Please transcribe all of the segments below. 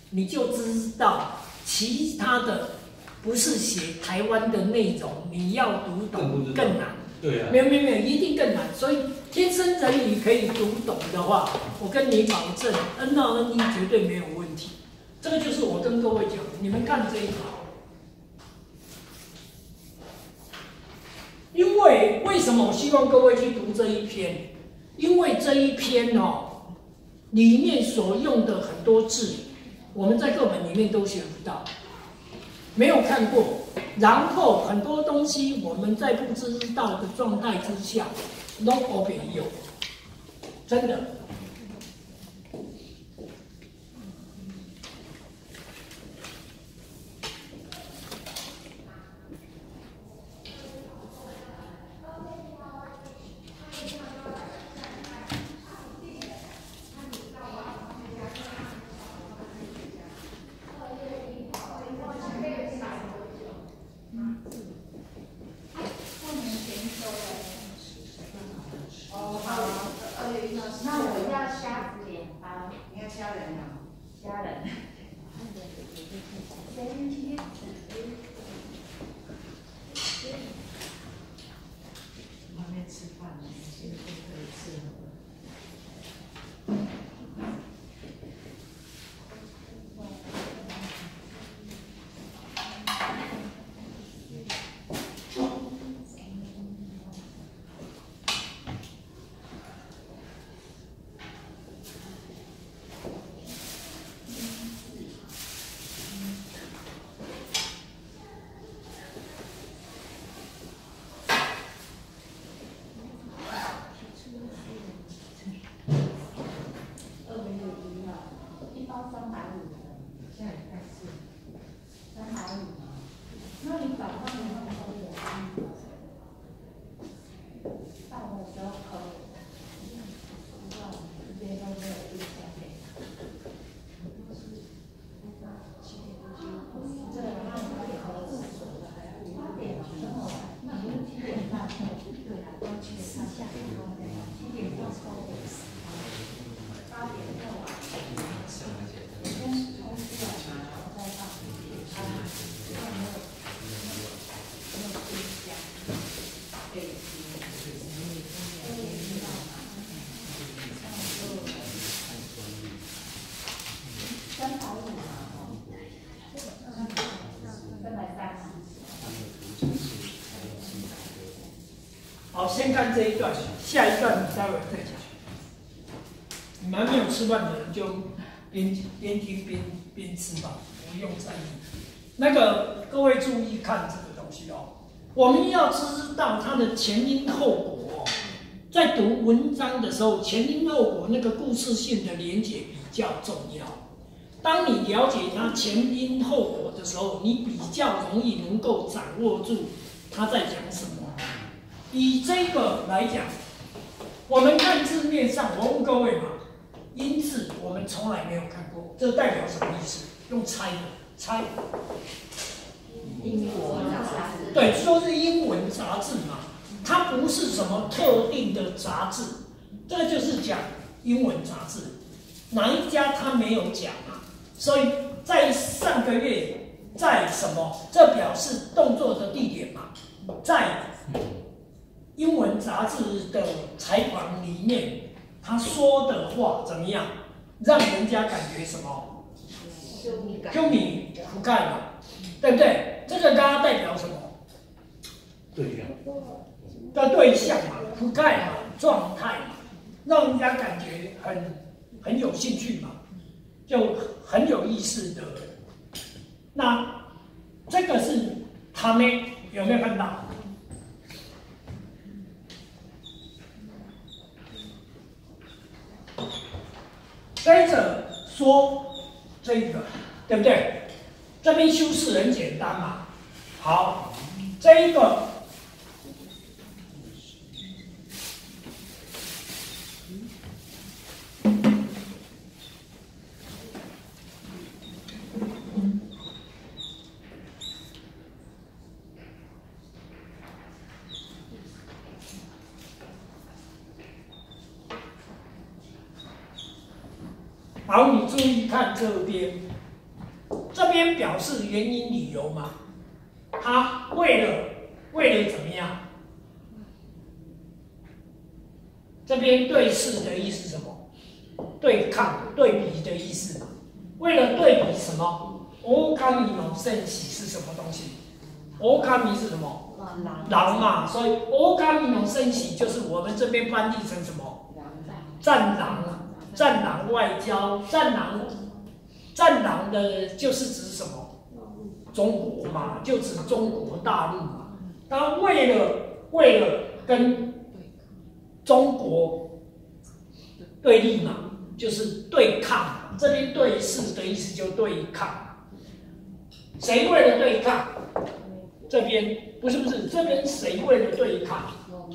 你就知道其他的不是写台湾的内容，你要读懂更难。 对啊， 没有，一定更难。所以天生人语可以读懂的话，我跟你保证 ，N 到 N 1绝对没有问题。这个就是我跟各位讲，你们看这一条。因为为什么我希望各位去读这一篇？因为这一篇哦，里面所用的很多字，我们在课本里面都学不到，没有看过。然后很多东西我们在不知道的状态之下，都没有，真的。好，先看这一段，下一段你待会儿再讲。你们还没有吃饭的人就边听边吃吧，不用在意。那个各位注意看这个东西哦，我们要知道它的前因后果哦。在读文章的时候，前因后果那个故事性的连结比较重要。当你了解它前因后果的时候，你比较容易能够掌握住他在讲什么。以这个来讲，我们看字面上，我问各位嘛，音字我们从来没有看过，这代表什么意思？用猜的，猜。 英文杂志。 对，说是英文杂志嘛，它不是什么特定的杂志，这个就是讲英文杂志，哪一家他没有讲啊？所以在上个月，在什么？这表示动作的地点嘛，在英文杂志的采访里面，他说的话怎么样？让人家感觉什么？就你覆盖嘛，对不对？这个刚刚代表什么？ 对呀， 的对象嘛，覆盖嘛，状态嘛，让人家感觉很有兴趣嘛，就很有意思的。那这个是他们有没有看到？接着说这个，对不对？这边修饰很简单嘛。好，这一个好，你注意看这边， 这边表示原因理由嘛，他为了怎么样？这边对视的意思是什么？对抗、对比的意思嘛。为了对比什么？オオカミの戦士是什么东西？オオカミ是什么？狼嘛，所以オオカミの戦士就是我们这边翻译成什么？战狼，战狼外交，战狼的就是指什么？中国嘛，就指中国大陆嘛。他为了跟中国对立嘛，就是对抗。这边对视的意思就对抗。谁为了对抗？这边不是，这边谁为了对抗？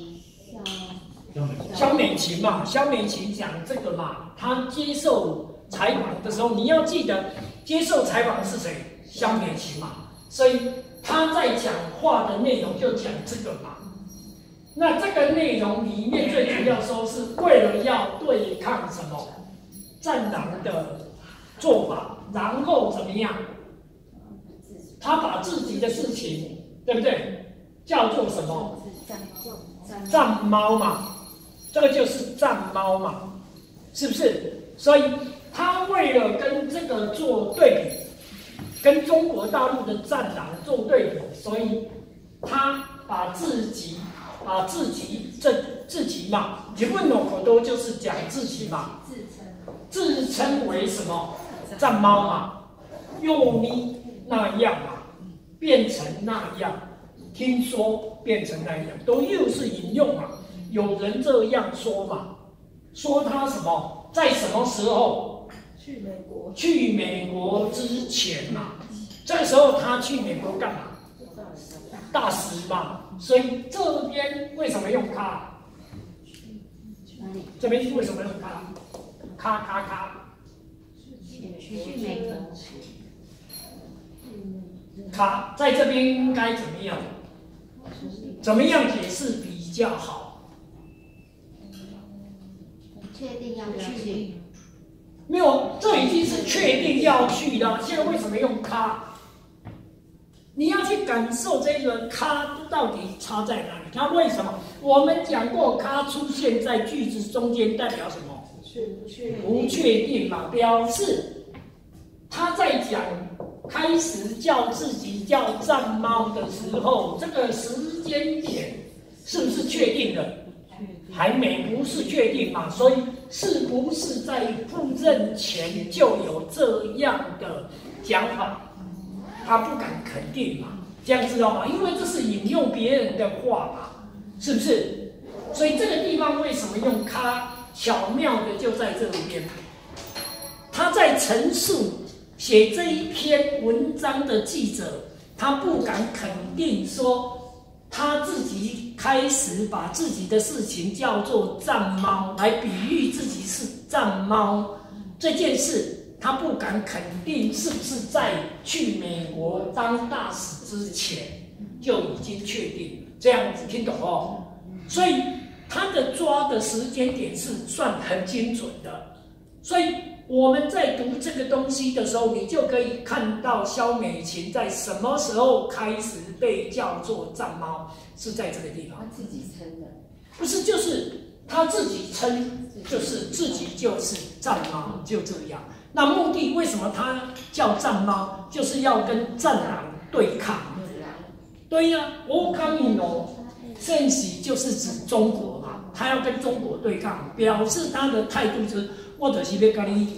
萧美琴嘛，萧美琴讲这个嘛，她接受采访的时候，你要记得接受采访的是谁？萧美琴嘛，所以她在讲话的内容就讲这个嘛。那这个内容里面最主要说是为了要对抗什么战狼的做法，然后怎么样？他把自己的事情，对不对？叫做什么？战猫嘛，这个就是战猫嘛，是不是？所以他为了跟这个做对比，跟中国大陆的战狼做对比，所以他把自己嘛，日本のこと就是讲自己嘛，自称为什么战猫嘛，又咪那样嘛，变成那样，听说变成那样，都又是引用嘛，有人这样说嘛，说他什么在什么时候去美国之前嘛，这个时候他去美国干嘛？大使嘛，所以这边为什么用咖？这边为什么用咖？咖。 去美国。 咖在这边应该怎么样？怎么样解释比较好？ 确定要去。 没有，这已经是确定要去了。现在为什么用咖？你要去感受这个咖到底差在哪里？它为什么？我们讲过，咖出现在句子中间代表什么？不确定嘛，表示他在讲开始叫自己叫战猫的时候，这个时间点是不是确定的？还没，不是确定嘛，所以是不是在赴任前就有这样的讲法？他不敢肯定嘛，这样知道吗？因为这是引用别人的话嘛，是不是？所以这个地方为什么用咖？巧妙的就在这里边，他在陈述写这一篇文章的记者，他不敢肯定说他自己开始把自己的事情叫做战猫，来比喻自己是战猫这件事，他不敢肯定是不是在去美国当大使之前就已经确定了，这样子听懂哦？所以他的抓的时间点是算很精准的，所以我们在读这个东西的时候，你就可以看到萧美琴在什么时候开始被叫做战猫，是在这个地方。 他自己称的， 不是，就是他自己称，就是自己就是战猫，就这样。那目的为什么他叫战猫，就是要跟战狼对抗。对呀，オオカミの戦士就是指中国嘛，他要跟中国对抗，表示他的态度就是我就是要跟你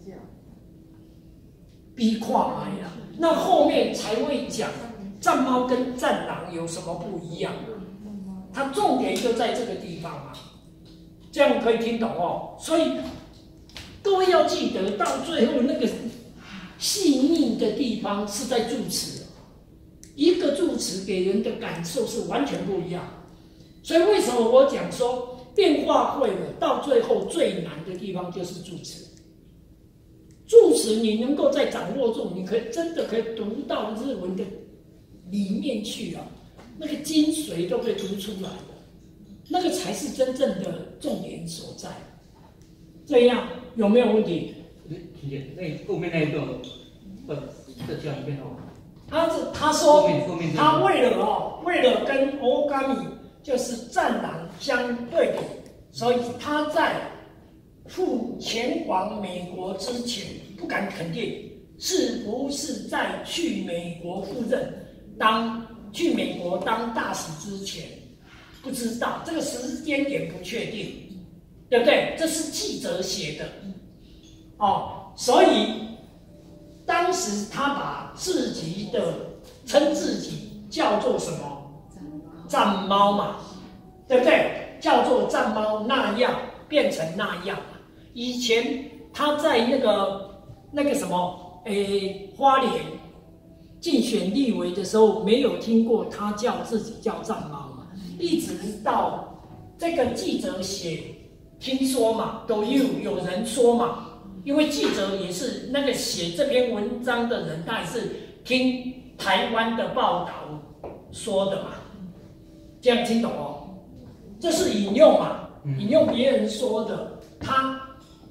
逼垮来呀。那后面才会讲战猫跟战狼有什么不一样，它重点就在这个地方嘛，这样可以听懂哦。所以各位要记得，到最后那个细腻的地方是在助词。一个助词给人的感受是完全不一样，所以为什么我讲说变化会了，到最后最难的地方就是助词。助词你能够再掌握住，你真的可以读到日文的里面去啊，那个精髓都可以读出来的，那个才是真正的重点所在。这样有没有问题？ 那后面那一段这讲一遍哦。 他说他为了跟欧伽米就是战狼相对比，所以他在前往美国之前不敢肯定是不是在去美国赴任去美国当大使之前不知道，这个时间点不确定，对不对？这是记者写的所以当时他把自己称自己叫做什么战猫嘛，对不对？叫做战猫那样变成那样。以前他在那个什么花莲竞选立委的时候，没有听过他叫自己叫战猫嘛，一直到这个记者听说嘛，都有人说嘛。因为记者也是那个写这篇文章的人，他也是听台湾的报道说的嘛，这样听懂哦？这是引用嘛，引用别人说的，他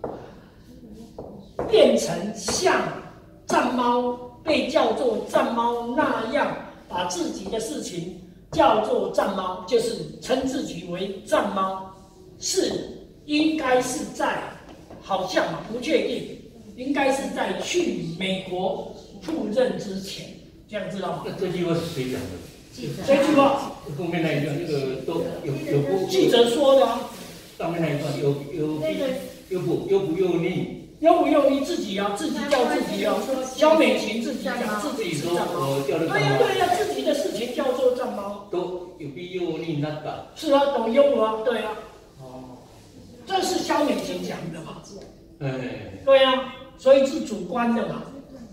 变成像战猫被叫做战猫那样，把自己的事情叫做战猫，就是称自己为战猫，应该是在。好像嘛，不确定，应该是在去美国赴任之前，这样知道吗？ 这句话是谁讲的？ 这句话后面那一段那个都有记者说的啊。 上面那一段有不有逆？ 有不有逆自己啊？自己叫自己啊。肖美琴自己讲自己是战猫。对呀，自己的事情叫做战猫。 都有必有逆那个。 是啊，都有啊，对啊。这是肖美琴讲的嘛？对啊，所以是主观的嘛。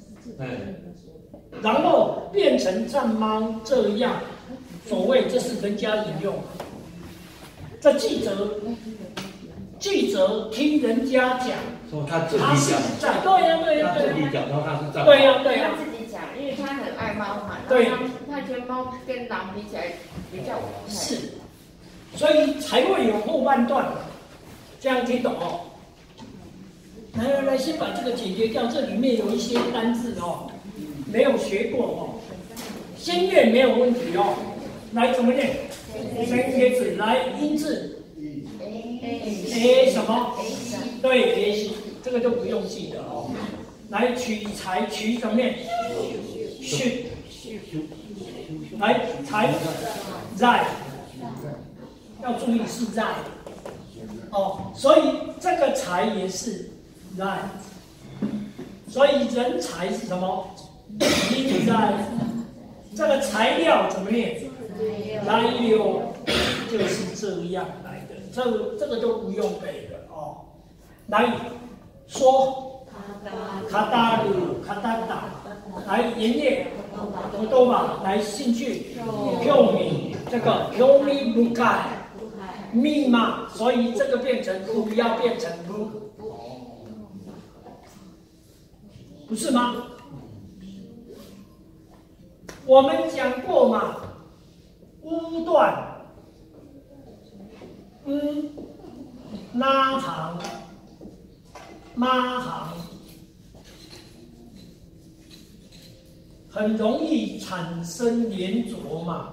然后变成战猫这样，所谓这是人家引用。这记者听人家讲， 说他自己讲， 对呀， 他自己讲，然后他是战猫。 对呀， 他自己讲，因为他很爱猫嘛。 对， 他觉得猫跟狼比起来比较是，所以才会有后半段。这样听懂哦？来，先把这个解决掉。这里面有一些单字没有学过先念没有问题来，怎么念？先贴字，来音字。什么？对，这个就不用记的来，取材取怎么念？去。来，材在，要注意是在。所以这个才也是在，所以人才是什么？应在，这个材料怎么念？来流就是这样来的，这个就不用背了来说，卡达鲁卡达达，来盐业，多吧，来兴趣，票米这个票米不改。密码，所以这个变成不要变成不，不是吗？我们讲过嘛，屋断，拉长，妈行，很容易产生连着嘛。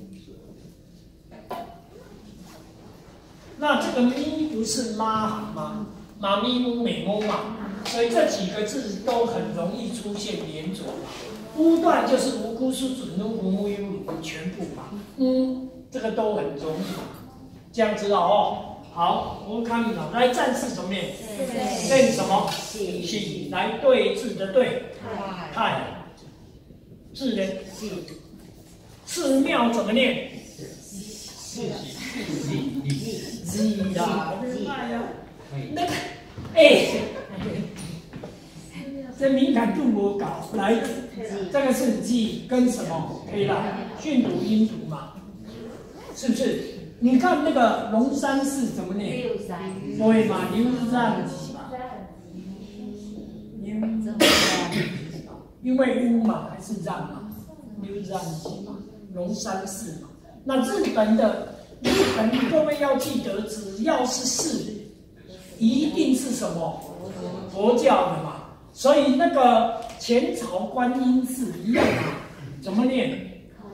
那这个咪不是妈行吗？妈咪姆美姆嘛，所以这几个字都很容易出现连着嘛。乌断就是无辜是准怒无木优鲁全部嘛，这个都很容易嘛，这样知道好，我看你来战士怎么念？念什么？喜来对字的对，太字的寺庙怎么念？那个这敏感度我搞来，这个是记跟什么可以啦？训读音读嘛，是不是？你看那个龙山寺怎么念？对嘛，流赞吉嘛，因为乌嘛还是让嘛，流赞吉嘛，龙山寺嘛。那日本各位要记得，只要是寺，一定是什么佛教的嘛。 所以那个前朝观音寺一样啊，怎么念？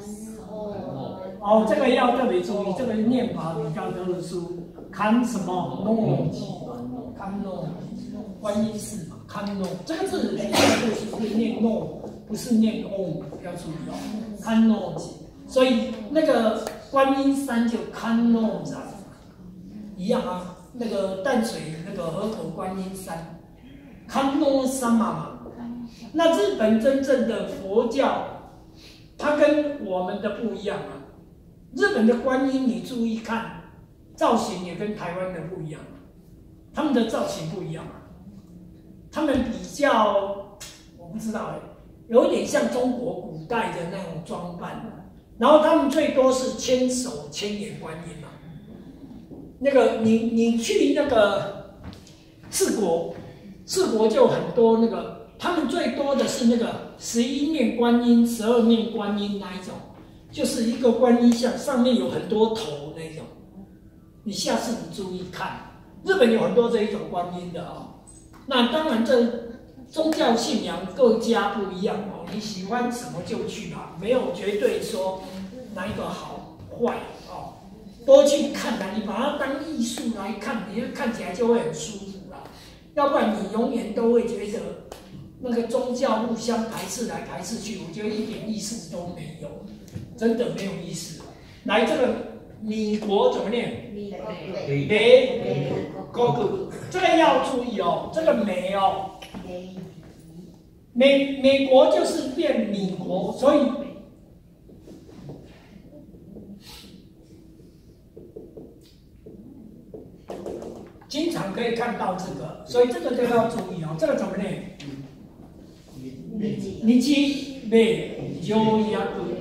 哦，这个要特别注意，这个念法比较特殊。看什么？诺，看诺，观音寺嘛，看诺。这个字比较特殊，是念诺，不是念嗡，要注意哦。看诺，所以那个观音山就看诺山，一样啊。那个淡水那个河口观音山，看诺山嘛。那日本真正的佛教，它跟我们的不一样啊。日本的观音，你注意看，造型也跟台湾的不一样啊。他们的造型不一样啊，他们比较，我不知道有点像中国古代的那种装扮，然后他们最多是千手千眼观音嘛。那个你去那个四国就很多那个，他们最多的是那个11面观音、12面观音那一种。就是一个观音像，上面有很多头那种。你下次你注意看，日本有很多这一种观音的哦。那当然，这宗教信仰各家不一样哦。你喜欢什么就去吧，没有绝对说哪一个好坏哦。多去看啦，你把它当艺术来看，你看起来就会很舒服啦。要不然你永远都会觉得那个宗教互相排斥来排斥去，我觉得一点意思都没有。真的没有意思。来，这个米国怎么念？美国，这个要注意哦，这个美哦，美国就是变米国，所以经常可以看到这个，所以这个都要注意哦。这个怎么念？日美条約。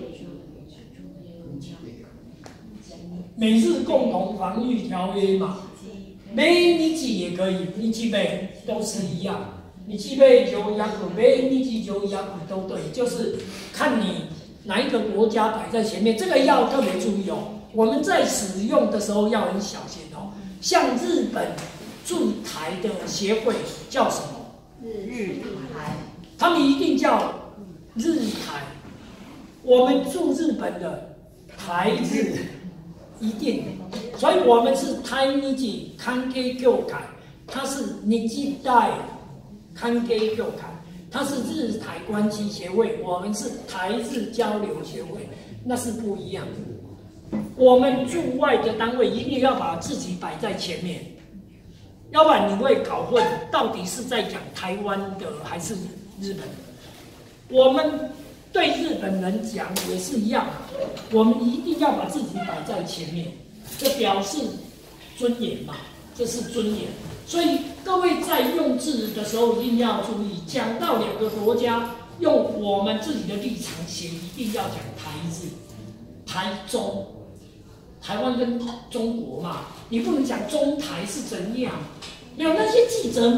美日共同防御条约嘛，美日记也可以，日记美都是一样，日记美就雅古，美日记就雅古都对，就是看你哪一个国家摆在前面，这个要特别注意哦。我们在使用的时候要很小心哦。像日本驻台的协会叫什么？ 日台， 他们一定叫日台。我们驻日本的台日。一定，所以我们是台日関係協會，它是日台関係協會，它是日台关系协会，我们是台日交流协会，那是不一样的。我们驻外的单位一定要把自己摆在前面，要不然你会搞混，到底是在讲台湾的还是日本的。我们对日本人讲也是一样，我们一定要把自己摆在前面，这表示尊严嘛，这是尊严。所以各位在用字的时候一定要注意，讲到两个国家，用我们自己的立场写，一定要讲台日、台中、台湾跟中国嘛，你不能讲中台是怎样，没有那些记者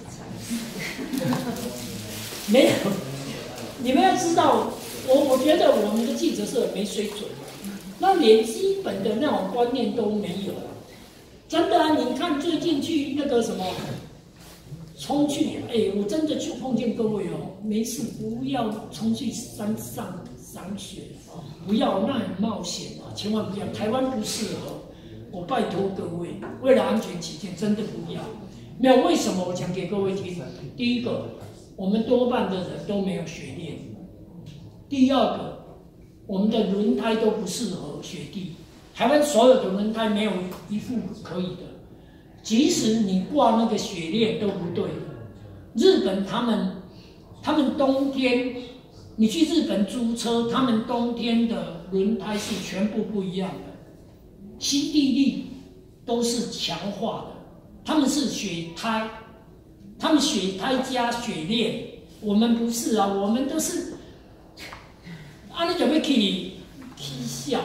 没有。你们要知道，我觉得我们的记者是很没水准的，那连基本的那种观念都没有。真的啊，你看最近去那个什么，冲去，我真的去碰见各位哦，没事不要冲去山上赏雪，不要，那很冒险啊，千万不要，台湾不适合。我拜托各位，为了安全起见，真的不要。没有为什么？我讲给各位听。第一个，我们多半的人都没有雪链；第二个，我们的轮胎都不适合雪地。台湾所有的轮胎没有一副可以的，即使你挂那个雪链都不对的。日本他们冬天，你去日本租车，他们冬天的轮胎是全部不一样的，吸地力都是强化的，他们是雪胎，他们雪胎加雪链，我们不是啊，我们都是，你就要去笑。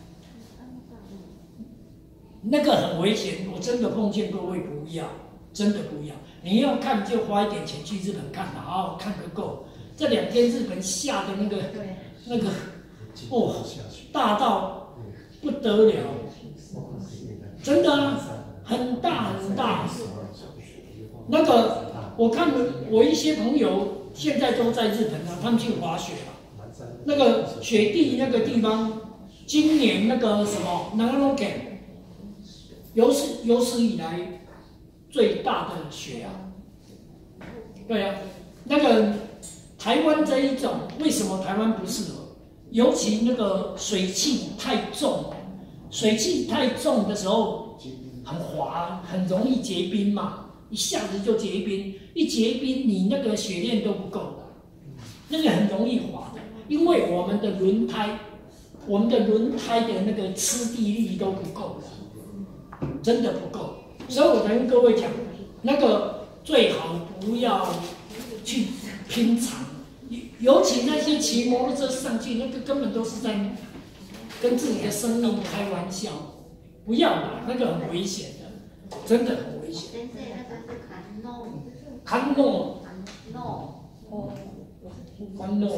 那个很危险，我真的碰见各位不要，真的不要。你要看就花一点钱去日本看，好好看个够。这2天日本下的那个，大到不得了，真的啊，很大很大。那个我看我一些朋友现在都在日本啊，他们去滑雪啊，那个雪地那个地方，今年那个什么Nagano有史以来最大的雪啊。对啊，那个台湾这一种，为什么台湾不适合？尤其那个水汽太重，水汽太重的时候很滑，很容易结冰嘛，一下子就结冰，一结冰你那个雪链都不够的，那个很容易滑的，因为我们的轮胎的那个吃地力都不够的，真的不够。所以我跟各位讲，那个最好不要去拼长。尤其那些骑摩托车上去，那个根本都是在跟自己的生命开玩笑，不要啦，那个很危险的，真的很危险。 先生，那个是砍诺。 砍诺。 诺。 砍诺。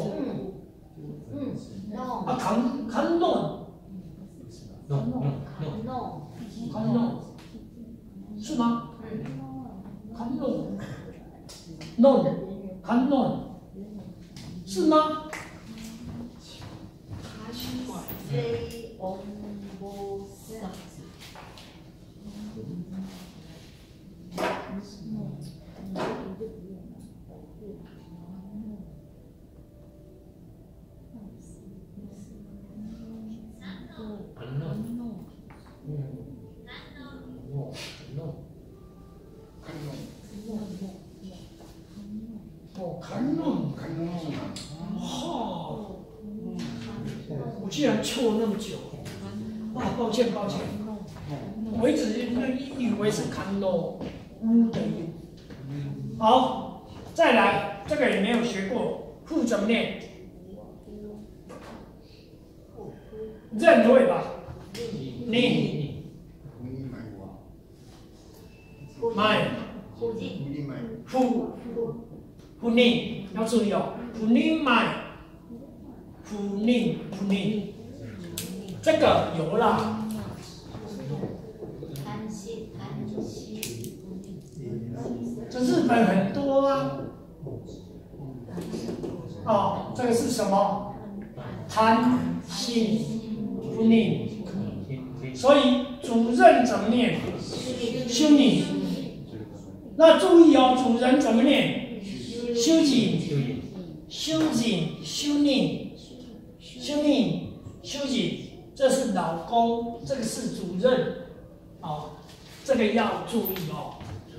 诺。 啊，砍诺。砍诺。是吗？砍诺。诺。砍诺。是吗？哦，砍弄，哦，我居然错那么久，啊，抱歉，我一直以为是砍弄乌的音。好，再来，这个也没有学过，户怎么念？认对吧？你，买，户宁要注意哦，户宁买，户宁，这个有啦。这日本很多啊。哦，这个是什么？贪心不宁。所以主任怎么念？修你。那注意哦，主人怎么念？修己，修己，这是老公，这个是主任，哦，这个要注意哦。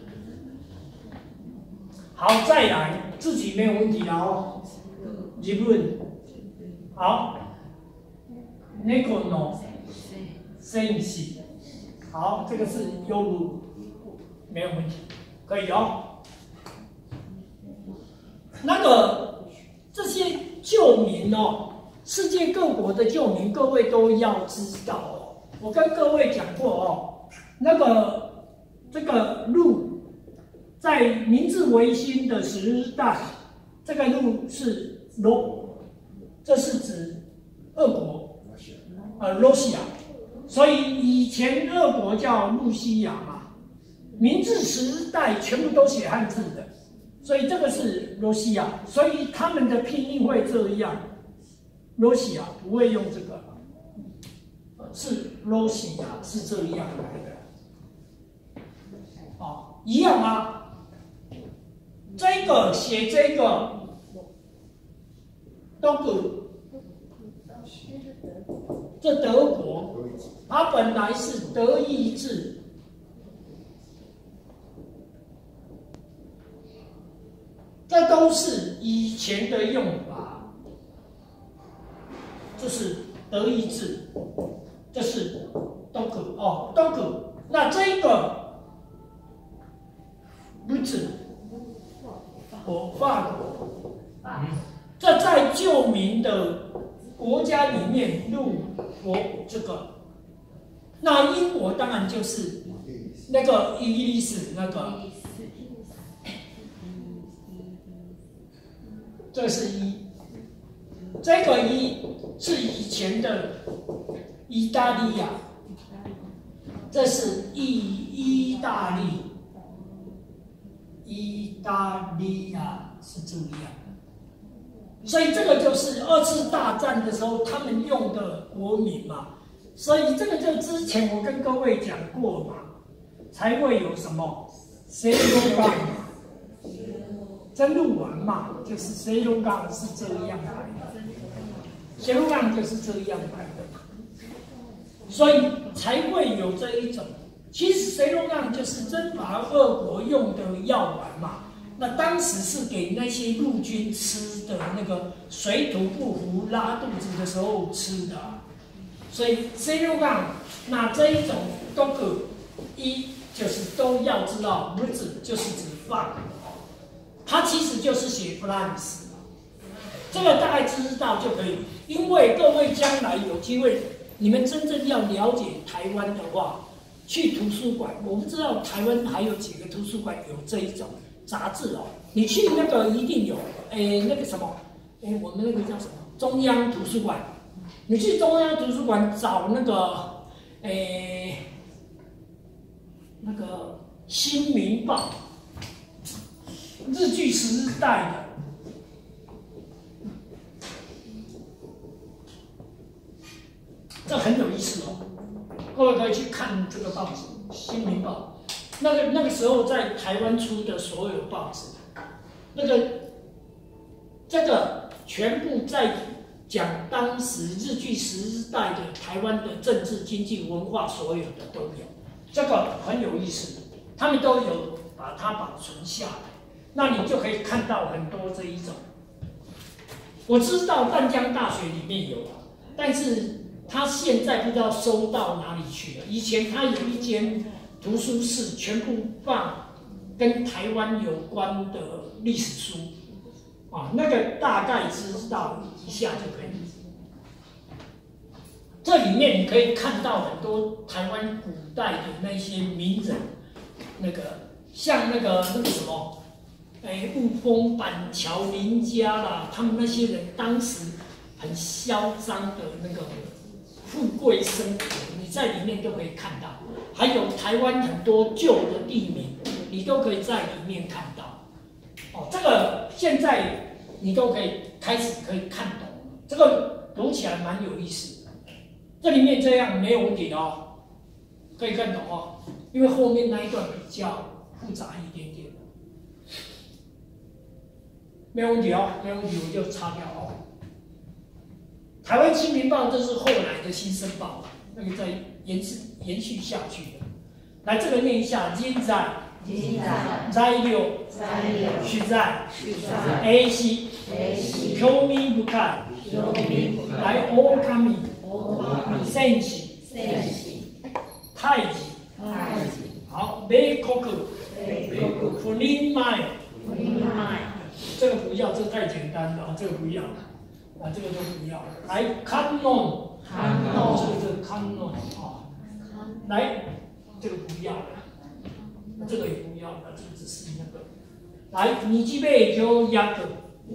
好，再来，自己没有问题了哦。日本，好，猫の戦士，好，这个是优鲁，没有问题，可以哦。那个这些旧名哦，世界各国的旧名，各位都要知道哦。我跟各位讲过哦，那个这个鹿，在明治维新的时代，这个鹿是这是指俄国，罗西亚，所以以前俄国叫路西亚嘛，明治时代全部都写汉字的。所以这个是罗西亚，所以他们的拼音会这样，罗西亚不会用这个，是罗西亚是这样来的，哦，一样啊。这个写这个，都不，这德国，它本来是德意志。这都是以前的用法，这是德意志，这是都可哦，都可。那这个不是法国，这在旧名的国家里面入国这个，那英国当然就是那个伊利斯那个。这是一，这个一是以前的意大利亚，这是意大利， 意大利是这样。所以这个就是2次大战的时候他们用的国名嘛。所以这个就之前我跟各位讲过嘛，才会有什么谁龙岗嘛，真鹿丸嘛，就是谁龙岗是这样来的，谁龙岗就是这样来的，所以才会有这一种。其实谁龙岗就是征伐俄国用的药丸嘛，那当时是给那些陆军吃的那个水土不服、拉肚子的时候吃的。所以 C 六杠，那这一种都可一就是都要知道，不是就是指放，它其实就是写 France， 这个大概知道就可以。因为各位将来有机会，你们真正要了解台湾的话，去图书馆，我不知道台湾还有几个图书馆有这一种杂志哦。你去那个一定有，那个什么，我们那个叫什么中央图书馆。你去中央图书馆找那个，那个《新民报》，日据时代的，这很有意思哦。各位可以去看这个报纸《新民报》，那个时候在台湾出的所有报纸，这个全部在讲当时日据时代的台湾的政治、经济、文化，所有的都有，这个很有意思，他们都有把它保存下来，那你就可以看到很多这一种。我知道淡江大学里面有啊，但是他现在不知道收到哪里去了。以前他有一间图书室，全部放跟台湾有关的历史书。那个大概知道一下就可以。这里面你可以看到很多台湾古代的那些名人，像那个什么，雾峰、板桥、林家啦，他们那些人当时很嚣张的那个富贵生活，你在里面都可以看到。还有台湾很多旧的地名，你都可以在里面看到。这个现在你都可以开始可以看懂了，这个读起来蛮有意思的。这里面这样没有问题的哦，可以看懂哦，因为后面那一段比较复杂一点点。没有问题哦，没有问题，我就擦掉哦。台湾新民报这是后来的新生报，那个在延续下去的。来，这个念一下，今在。材料、取材、A C、興味深い、来狼、戦士、太子，好，米国、不林麦，这个不要，这个太简单了啊，这个不要，这个都不要。来，canon，这个 canon 啊，来，这个不要了。这个也不要了，这个只是那个。来，日米就压个，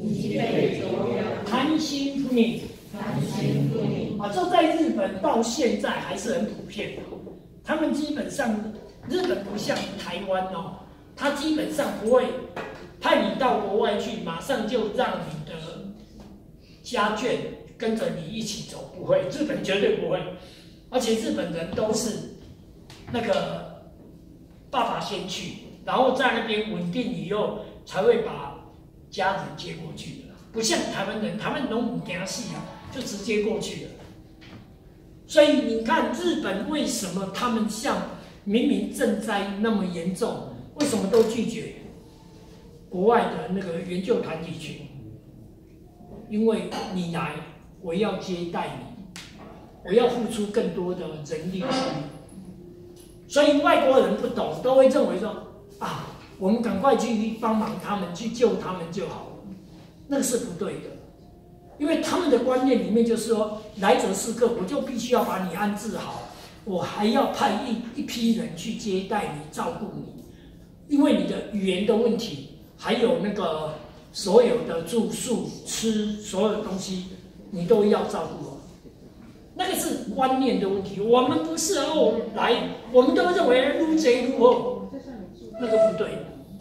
贪心不宁，这在日本到现在还是很普遍的。他们基本上，日本不像台湾哦，他基本上不会派你到国外去，马上就让你的家眷跟着你一起走，不会，日本绝对不会。而且日本人都是那个。爸爸先去，然后在那边稳定以后，才会把家人接过去的。不像台湾人，台湾人都不惊死啊，就直接过去了。所以你看日本为什么他们像明明赈灾那么严重，为什么都拒绝国外的那个援救团体去？因为你来，我要接待你，我要付出更多的人力物力。所以外国人不懂，都会认为说我们赶快去帮忙他们，去救他们就好了，那个是不对的，因为他们的观念里面就是说，来者是客，我就必须要把你安置好，我还要派一批人去接待你、照顾你，因为你的语言的问题，还有那个所有的住宿、吃所有的东西，你都要照顾我。那个是观念的问题，我们不是来，我们都认为如贼如何，那个不对。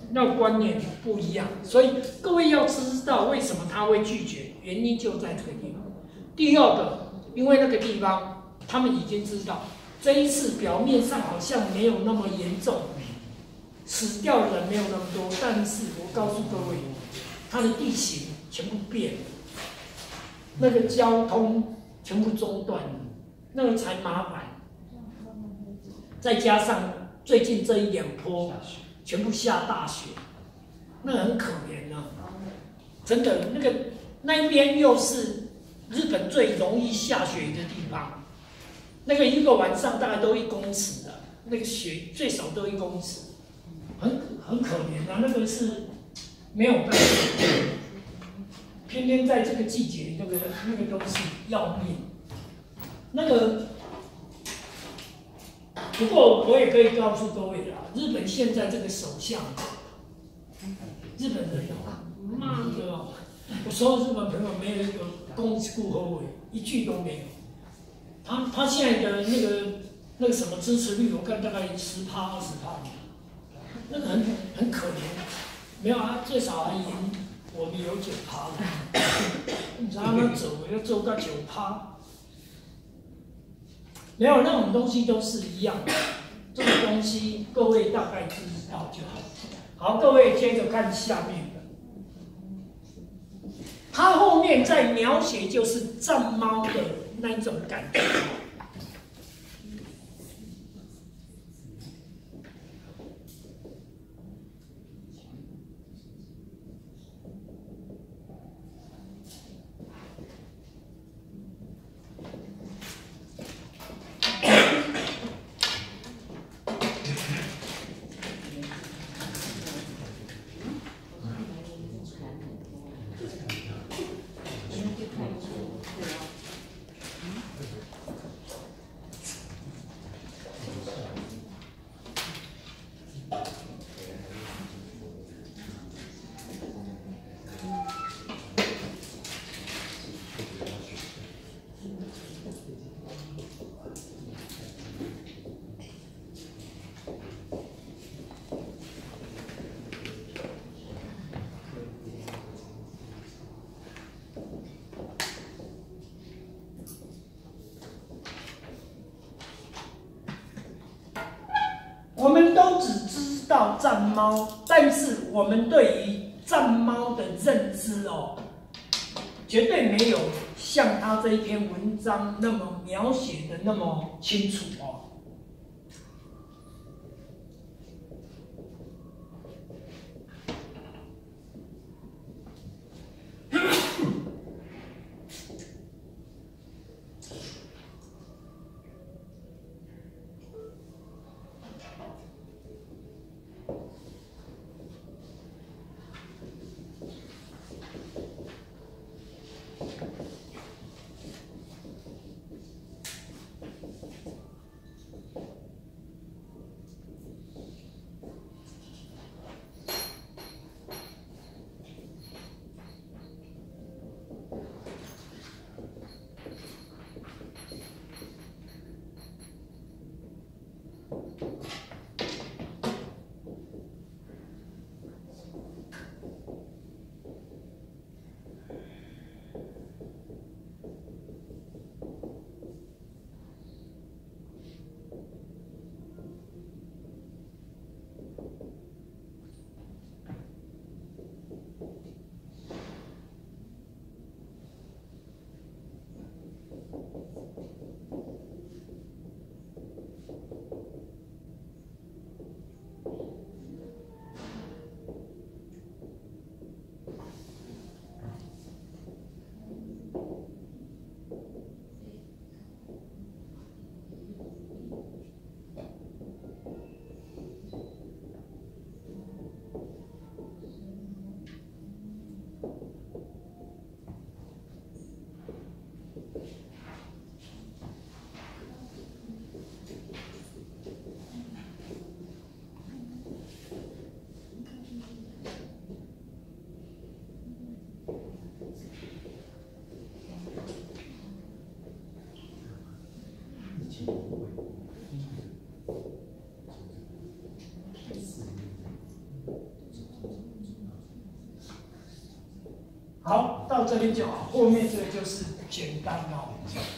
那个观念不一样，所以各位要知道为什么他会拒绝，原因就在这个地方。第二个，因为那个地方他们已经知道，这一次表面上好像没有那么严重，死掉的人没有那么多，但是我告诉各位，它的地形全部变了，那个交通全部中断了，那个才麻烦。再加上最近这1、2波全部下大雪，那很可怜啊！真的，那一边又是日本最容易下雪的地方，那个一个晚上大概都1公尺的，那个雪最少都1公尺，很可怜啊！那个是没有办法，偏偏在这个季节，那个都是要命。那个，不过我也可以告诉各位啦，日本现在这个首相，日本人骂的，我所有日本朋友没有一个公顾后卫，一句都没有。他现在的那个什么支持率，我看大概10%、20%，那个很可怜。没有啊，最少还赢我们有9%了。你知道他走要做到9%，没有那种东西都是一样的。这个东西各位大概知道就好。好，各位接着看下面的。他后面在描写就是战猫的那一种感觉。我们都只知道战猫，但是我们对于战猫的认知绝对没有像他这一篇文章那么描写的那么清楚到这边就好，后面这个就是简单哦。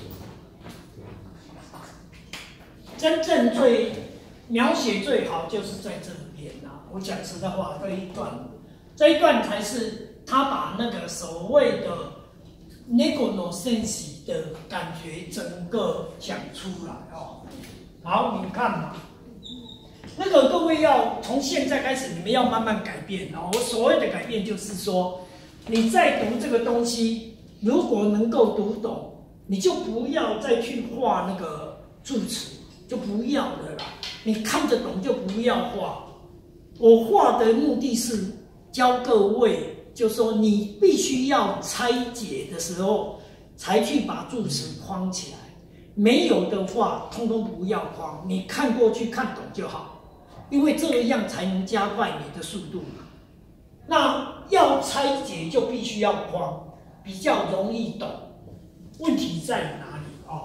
真正描写最好就是在这边啊！我讲实在话，这一段才是他把那个所谓的 Negono sense 的感觉整个讲出来哦。好，你看嘛，那个各位要从现在开始，你们要慢慢改变哦。我所谓的改变就是说，你在读这个东西，如果能够读懂，你就不要再去画那个助词，就不要了啦。你看得懂就不要画。我画的目的是教各位，就是说你必须要拆解的时候，才去把助词框起来。没有的话，通通不要框，你看过去看懂就好，因为这样才能加快你的速度嘛。那要拆解就必须要框，比较容易懂。问题在哪里哦？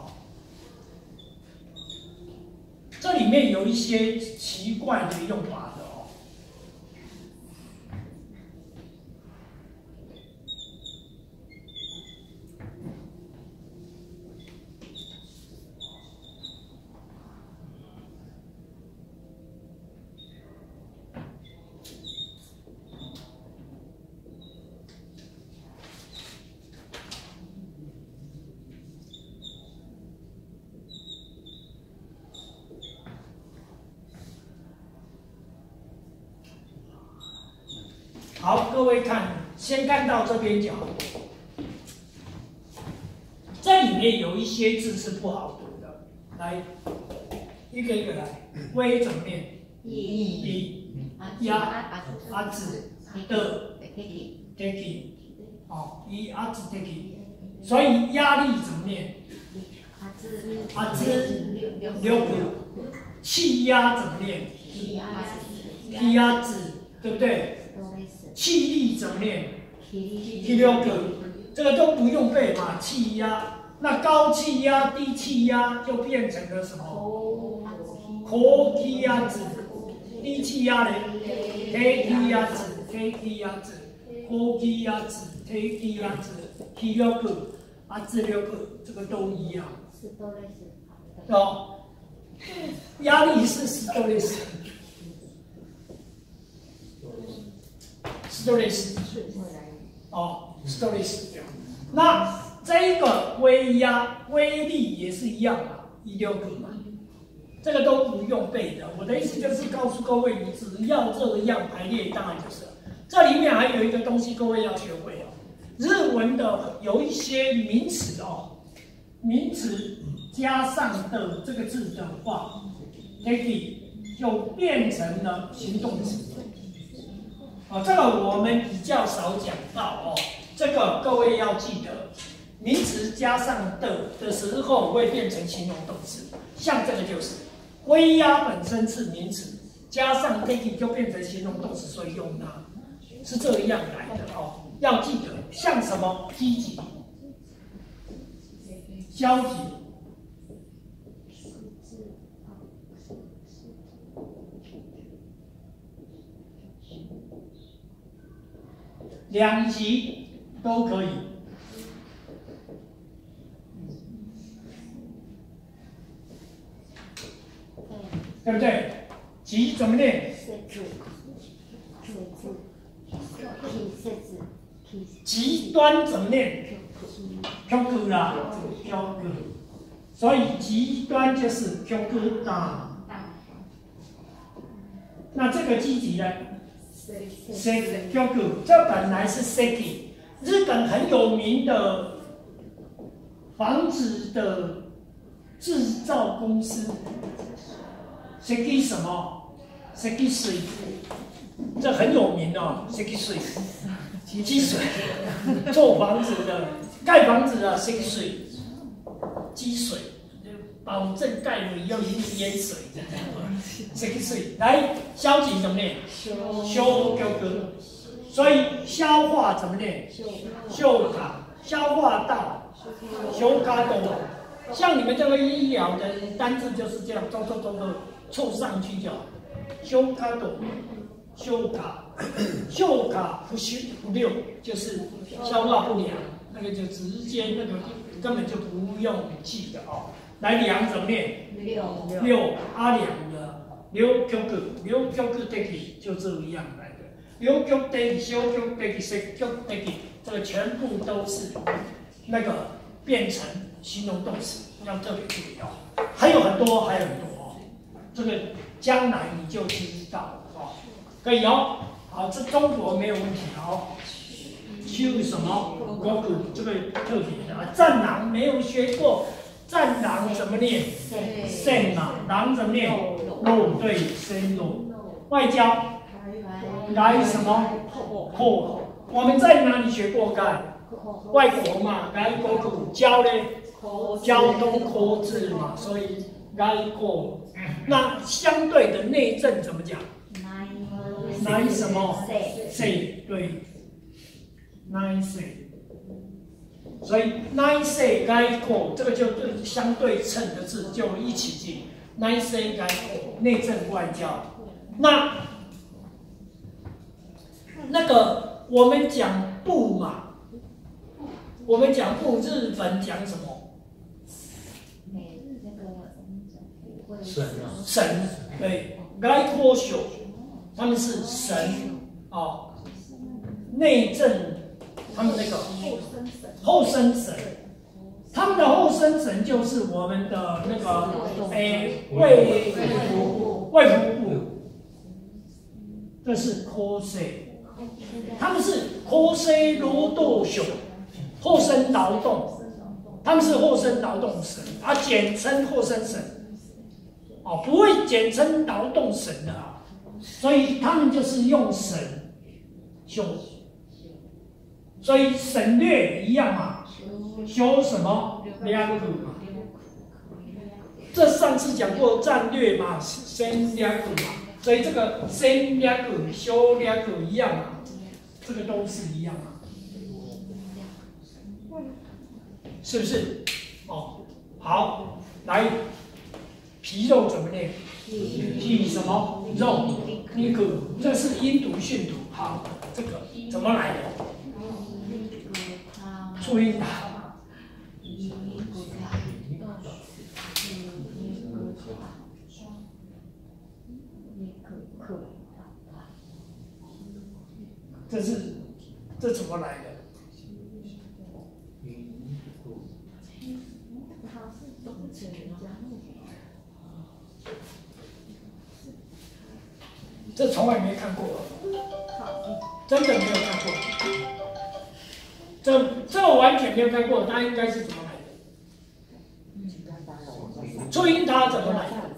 这里面有一些奇怪的用法的哦。好，各位看，先看到这边就好。这里面有一些字是不好读的，来，一个一个来。微怎么念？一呀阿字的 take， 哦，一阿字 take， 所以压力怎么念？阿字六个，气压怎么念？气压字，对不对？气力怎么念？第六个，这个都不用背嘛。气压，那高气压、低气压就变成了什么？高气压字，低气压呢？低气压字，低气压字，高气压字，低气压字，第六个，这六个，这个都一样。哦，压力是斯多雷斯。Stress， 哦 ，stress 这样。那这个微压、微力也是一样嘛，16个嘛，这个都不用背的。我的意思就是告诉各位，你只要这样排列，当然就是了。这里面还有一个东西，各位要学会哦。日文的有一些名词哦，名词加上的这个字的话 ，take 就变成了行动词。哦，这个我们比较少讲到哦，这个各位要记得，名词加上的时候会变成形容动词，像这个就是微压本身是名词，加上 take 就变成形容动词，所以用它是这样来的哦，要记得，像什么积极、消极。两极都可以，对不对？极怎么念？极端怎么念？極啦，極。所以极端就是極端。那这个积极呢？这本来是 Seki， 日本很有名的房子的制造公司 ，Seki 什么 ？Seki 水，这很有名哦 ，Seki 水，积水，做房子的、盖房子的 Seki 水，积水。保证盖了以后一定淹水的，Seki 水来消极怎么念？修哥，所以消化怎么念？修卡，消化道，修卡多。像你们这个医疗的单字就是这样，凑上去就好。修卡多， 修卡，修卡不溜就是消化不良，那个就直接那个根本就不用记的哦。来量怎么念？六阿良的六脚骨，六脚骨得起就这样来的。六脚得起，小脚得起，小脚得起，这个全部都是那个变成形容动词，要特别注意哦。还有很多哦，这个将来你就知道哦，可以哦。好，这中国没有问题哦。修什么？国骨这个特别的啊。战狼没有学过，战狼怎么念？胜嘛，狼怎么念？肉，对，生肉。外交来什么？后。我们在哪里学过该？外国嘛，来国骨交呢？交通科字嘛，所以该过。那相对的内政怎么讲？来什么？谁对？奈谁？所以奈谁该过，这个就相对称的字就一起记。奈谁该过，内政外交。那个我们讲部嘛，我们讲部，日本讲什么？神，对，该过修，他们是神哦，内政。他们那个后生神，他们的后生神就是我们的那个卫福部，这是科谁？他们是科谁劳动省，后生劳动，他们是后生劳动省，简称后生省，哦，不会简称劳动省的啊，所以他们就是用省修。所以省略一样嘛，修什么两股嘛？这上次讲过战略嘛，升两股嘛，所以这个升两股、修两股一样嘛，这个都是一样嘛，是不是？哦，好，来，皮肉怎么念？皮什么肉？那个这是音读训读，好，这个怎么来的？注意它，这怎么来的？这从来没看过，真的没有看过。这完全没有看过，它应该是怎么来的？注音它怎么来的？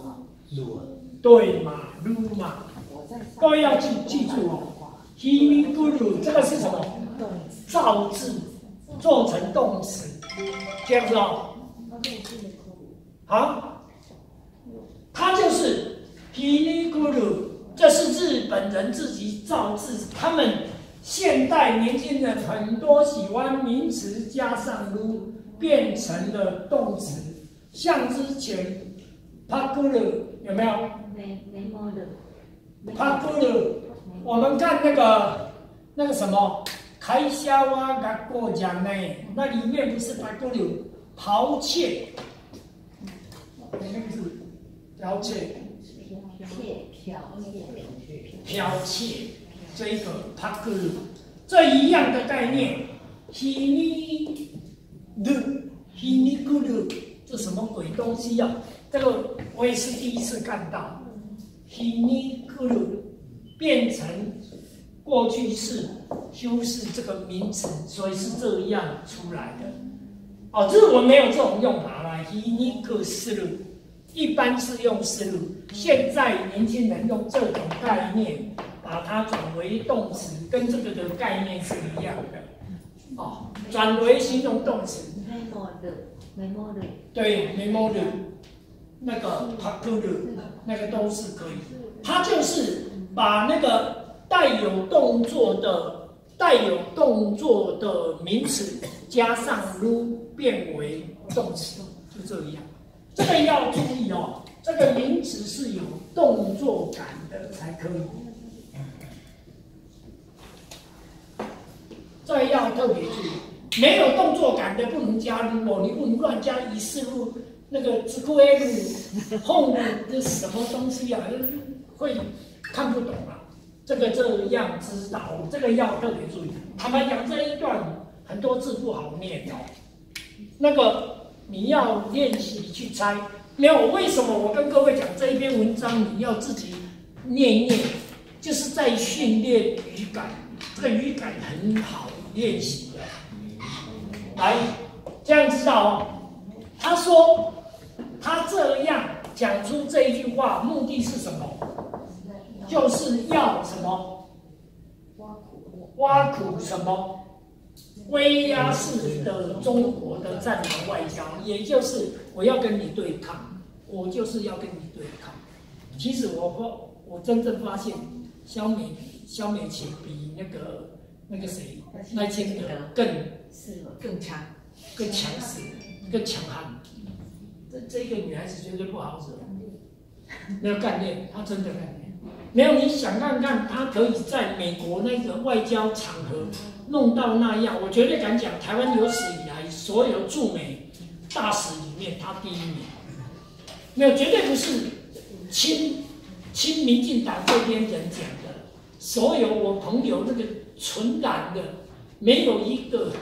对嘛，噜嘛，各位要记住哦。希米咕噜这个是什么？造字做成动词，这样子哦。好，它就是希米咕噜，这是日本人自己造字，他们。现代年轻人很多喜欢名词加上如，变成了动词。像之前帕古鲁有没有？帕古鲁，我们看那个什么开销啊，学过讲呢，那里面不是帕古鲁剽窃，那个是剽窃，剽窃。这个帕克鲁，这一样的概念，希尼咕噜，这什么鬼东西啊？这个我也是第一次看到，希尼咕噜变成过去式修饰这个名词，所以是这样出来的。哦，日文没有这种用法啦，希尼克斯鲁，一般是用斯鲁，现在年轻人用这种概念。把它转为动词，跟这个的概念是一样的。哦，转为形容动词。对 ，memo 的，那个 paku 的，那个都是可以。它就是把那个带有动作的名词加上 ru 变为动词，就这样。这个要注意哦，这个名词是有动作感的才可以。 这个要特别注意，没有动作感的不能加入哦，你不能乱加仪式录那个直规录后这什么东西啊，会看不懂啊。这样知道，这个要特别注意。坦白讲，这一段很多字不好念哦，那个你要练习去猜。没有，为什么我跟各位讲这一篇文章你要自己念一念，就是在训练语感，这个语感很好练习的。来，这样知道哦。他说他这样讲出这一句话，目的是什么？就是要什么？挖苦什么？威压式的中国的战狼外交，也就是我要跟你对抗，我就是要跟你对抗。其实我真正发现，萧美琴比那个谁赖清德更强势、更强悍。这个女孩子绝对不好惹，没有干练，她真的干练。没有，你想看看，她可以在美国那个外交场合弄到那样，我绝对敢讲，台湾有史以来所有驻美大使里面，她第一名。没有，绝对不是亲民进党这边人讲的，所有我朋友那个纯蓝的，没有一个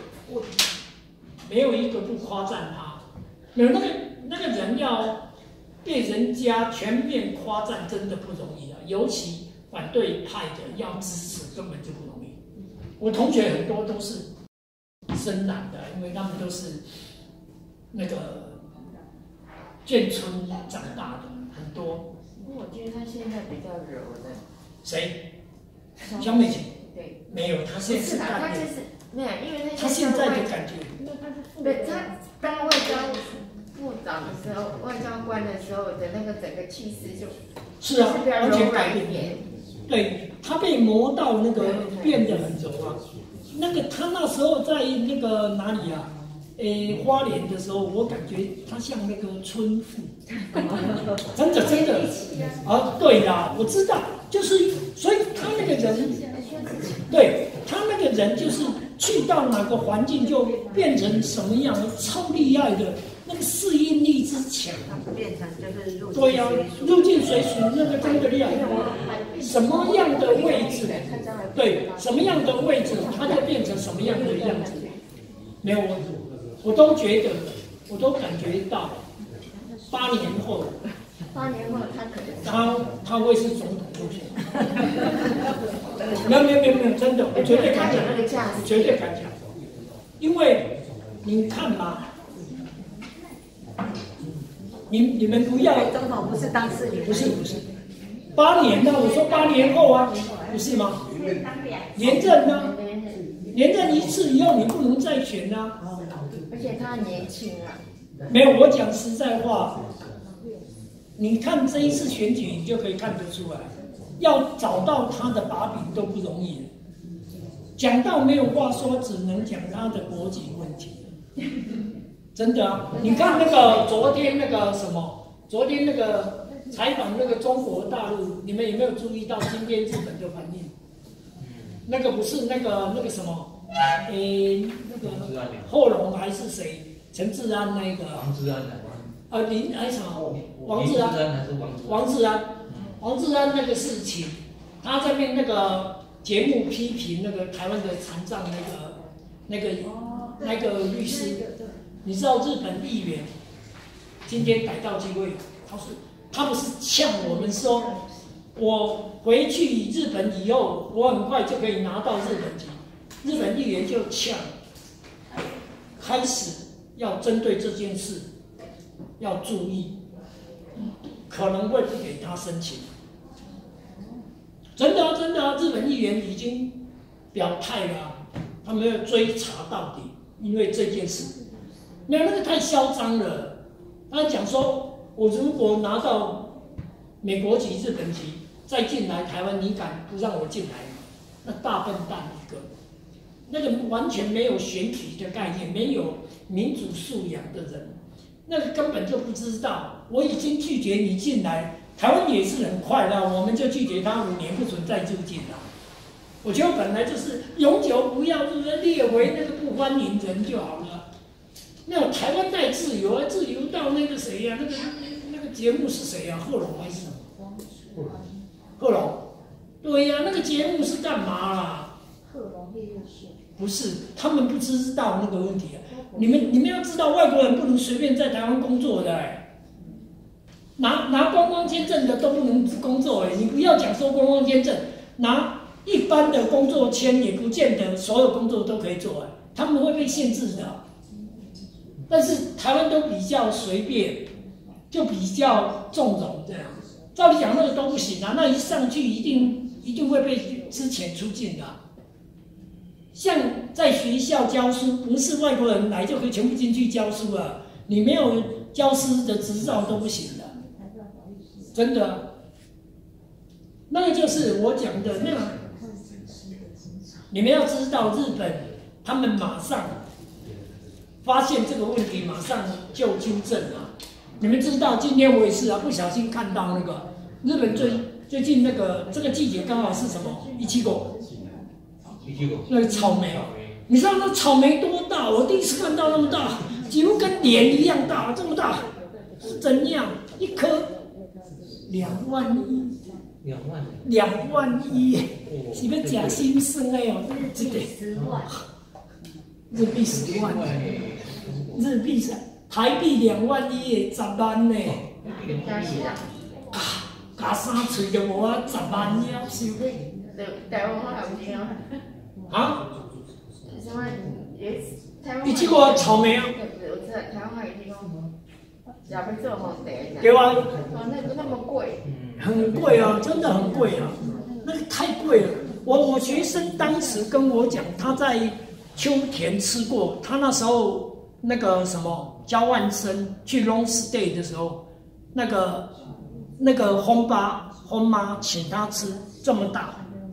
不夸赞他。没有那个人要被人家全面夸赞，真的不容易啊，尤其反对派的要支持，根本就不容易。我同学很多都是深蓝的，因为他们都是那个眷村长大的，很多。 我觉得他现在比较柔的。 谁？萧美琴。 对。 没有，他现在是他就是没有，因为他现在的感觉。 对，他当外交部长的时候，外交官的时候的那个整个气势就是啊， 比较柔软一点。 对，他被磨到那个变得很柔啊。那个他那时候在那个哪里啊？花莲的时候，我感觉他像那个村妇，真的啊，对啦，我知道，就是所以他那个人，对他那个人就是去到哪个环境就变成什么样，超厉害的，那个适应力之强， 变成就是对呀，入境随俗那个真的厉害，什么样的位置，对，什么样的位置，他就变成什么样的样子，没有我都觉得，我都感觉到，8年后他可能他会是总统候选人。没有，真的，我绝对敢讲，绝对敢讲，因为你看嘛，你们不要， 总统不是当事人， 不是，8年呢，我说8年后啊，不是吗？连任呢，连任一次以后你不能再选啊。 而且他年轻啊。 没有，我讲实在话，你看这一次选举，你就可以看得出来，要找到他的把柄都不容易。讲到没有话说，只能讲他的国籍问题。真的啊，你看那个昨天那个采访那个中国大陆，你们有没有注意到今天日本的反应？那个不是那个什么？那个贺龙还是谁？陈志安那个？ 王志安还什么？ 王志安还是王志安那个事情，他在那个节目批评那个台湾的残障那个律师，你知道日本议员今天逮到机会，他不是呛我们说，我回去日本以后，我很快就可以拿到日本籍。日本议员就呛，开始要针对这件事要注意，可能会不给他申请。真的啊，日本议员已经表态了，他们要追查到底，因为这件事，没有那个太嚣张了。他讲说，我如果拿到美国籍、日本籍再进来台湾，你敢不让我进来吗？那大笨蛋一个。那个完全没有选举的概念，没有民主素养的人，那个根本就不知道。我已经拒绝你进来，台湾也是很快的，我们就拒绝他5年不准再入境了。 我觉得本来就是永久不要，就是列为那个不欢迎人就好了。那种台湾带自由啊，自由到那个谁呀、那个节目是谁呀、贺龙还是什么？贺龙。对呀、那个节目是干嘛啦？ 贺龙夜市。 不是，他们不知道那个问题啊。你们要知道，外国人不能随便在台湾工作的、拿观光签证的都不能工作你不要讲说观光签证，拿一般的工作签也不见得所有工作都可以做他们会被限制的。但是台湾都比较随便，就比较纵容这样。照理讲那个都不行那一上去一定会被之前出境的。像在学校教书，不是外国人来就可以全部进去教书了，你没有教师的执照都不行的，真的。那个就是我讲的那个，你们要知道，日本他们马上发现这个问题，马上就纠正了。你们知道，今天我也是不小心看到那个日本最近那个这个季节刚好是什么？175。那个草莓，你知道那草莓多大？我第一次看到那么大，几乎跟脸一样大，这么大，是怎样？一颗2万1，2万1，是要假心酸的哦，这个 10万， 日币10万，日币台币2万1的10万呢，加3岁就无10万了收。 台湾话好听啊？ 什么？台湾？ 你吃过草莓啊？ 我知道台湾话也听过，要不做皇帝？ 对啊。 那么贵。 很贵啊，真的很贵啊，那个太贵了。我学生当时跟我讲，他在秋田吃过，他那时候那个什么交换生去 long stay 的时候，那个轰妈请他吃这么大。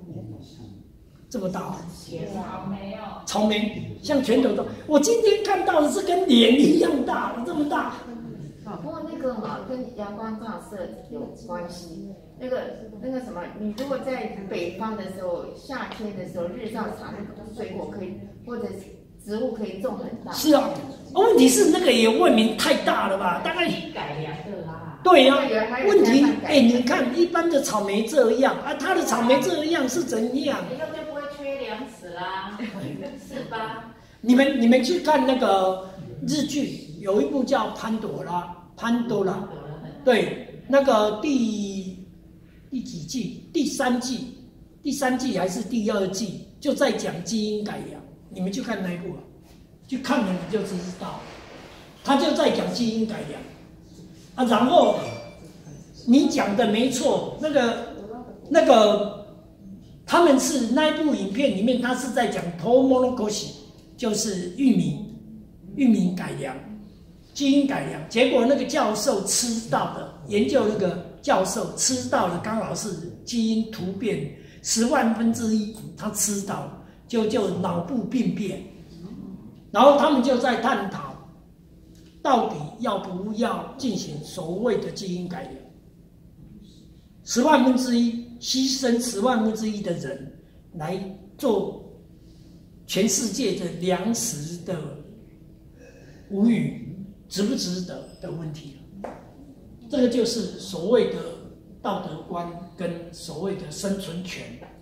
草莓像拳头大。我今天看到的是跟脸一样大，这么大。 不过那个跟阳光照射有关系。那个什么，你如果在北方的时候，夏天的时候，日照长，那个水果可以或者植物可以种很大。 是啊，问题是那个也未免太大了吧？大概改良的啦。 对呀、问题你看一般的草莓这样它的草莓这样是怎样？ 以后就不会缺粮食啦，是吧？ 你们去看那个日剧，有一部叫《潘多拉》，对，那个第几季？第三季还是第2季，就在讲基因改良。你们去看那一部去看了你就知道，他就在讲基因改良。然后你讲的没错，那个他们是那一部影片里面，他是在讲 tomonokoshi， 就是玉米改良，基因改良。结果那个教授吃到的，研究那个教授吃到的刚好是基因突变10万分之1，他吃到就脑部病变，然后他们就在探讨。到底要不要进行所谓的基因改良？10万分之1，牺牲10万分之1的人来做全世界的粮食的无语，值不值得的问题了。这个就是所谓的道德观跟所谓的生存权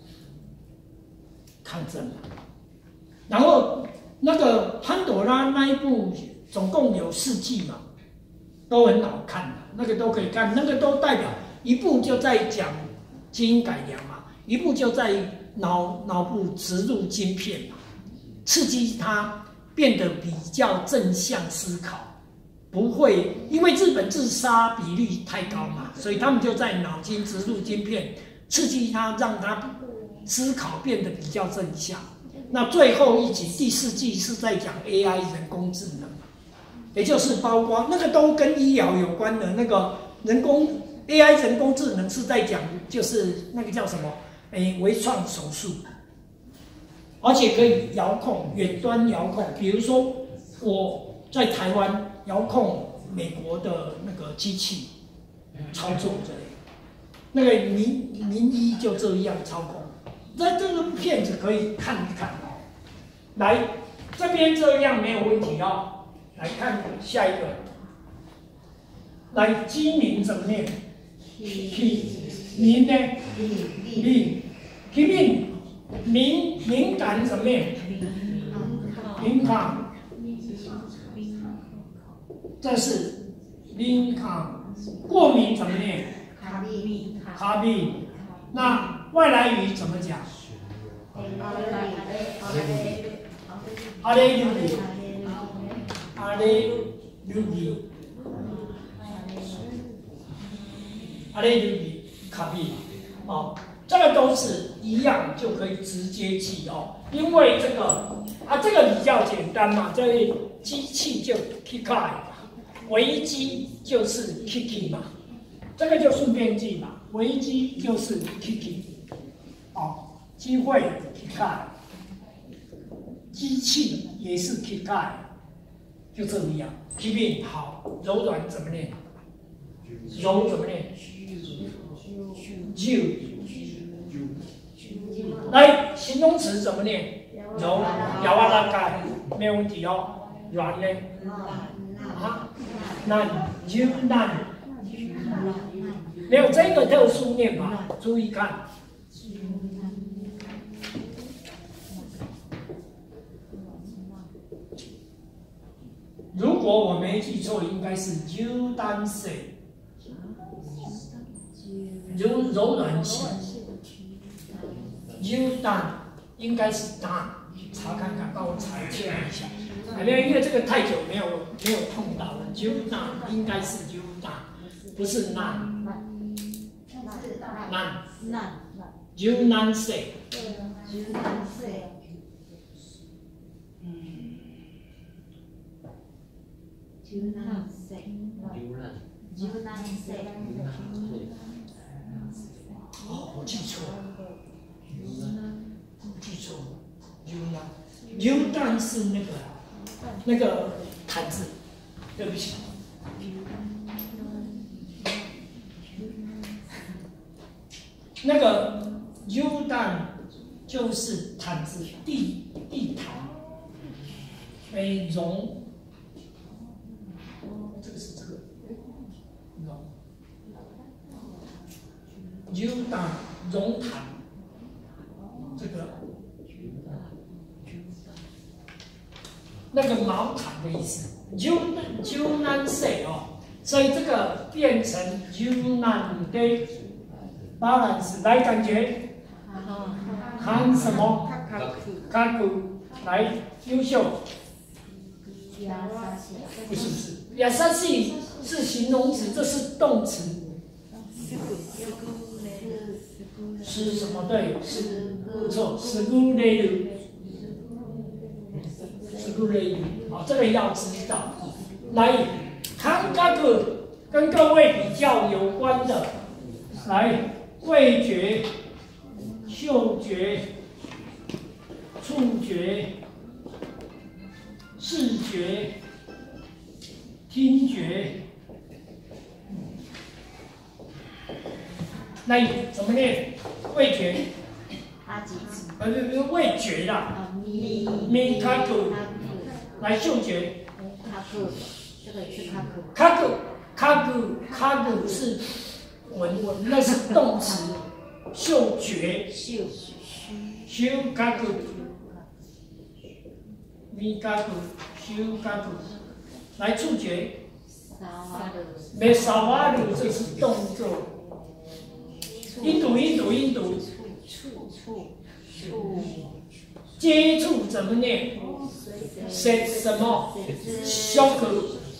抗争。然后那个潘朵拉那一部。总共有4季嘛，都很好看的，那个都可以看，那个都代表一部就在讲基因改良嘛，一部就在脑部植入晶片嘛，刺激它变得比较正向思考，不会因为日本自杀比率太高嘛，所以他们就在脑筋植入晶片，刺激它，让它思考变得比较正向。那最后一集第4季是在讲 AI 人工智能。也就是包括那个都跟医疗有关的那个AI 人工智能是在讲，就是那个叫什么微创手术，而且可以遥控，远端遥控。比如说我在台湾遥控美国的那个机器操作之类的，那个名医就这样操控。 在这个片子可以看一看哦。来，这边这样没有问题哦。来看下一个，来鸡鸣怎么念？鸣呢？鸣，鸡鸣，敏感怎么念？敏感，这是敏感。过敏怎么念？卡比。那外来语怎么讲？阿雷鲁比，阿雷鲁比，阿雷鲁比，卡比，哦，这个都是一样就可以直接记哦，因为这个比较简单嘛，这个机器就 kikai 嘛，维基就是 kiki 嘛，这个就顺便记嘛，维基就是 kiki， 哦，机会 kikai。机器也是 kikai， 就这么样。keeping 好，柔软怎么念？柔怎么念？就。来，形容词怎么念？柔，柔啊拉盖，没有问题哦。软呢？啊，难，就难。没有这个特殊念法，注意看。如果我没记错，应该是柔单性，柔软性，柔单应该是单，查看看，帮我查确认一下。没有，因为这个太久没有碰到了，柔单应该是柔单，不是难，柔单性。哦，我记错了，我记错了，柔单是那个毯子，对不起。那个柔单就是毯子、地毯，绒。这个是这个柔单绒毯，这个那个毛毯的意思，柔难色哦，所以这个变成柔难的 balance 来感觉，含什么？卡古来优秀，不是。亚萨西是形容词，这是动词。是什么？对，是不错，是古雷鲁，是古雷鲁。好，这个要知道。来，看那个跟各位比较有关的，来，味觉、嗅觉、触觉、视觉。听觉，那怎么念？味觉，味觉啦，咪卡古，来嗅觉，卡古是闻，那是动词，嗅觉，嗅卡古，咪卡古，嗅卡古。来触觉，没少瓦鲁这是动作，音读，接触怎么念？什么？小口，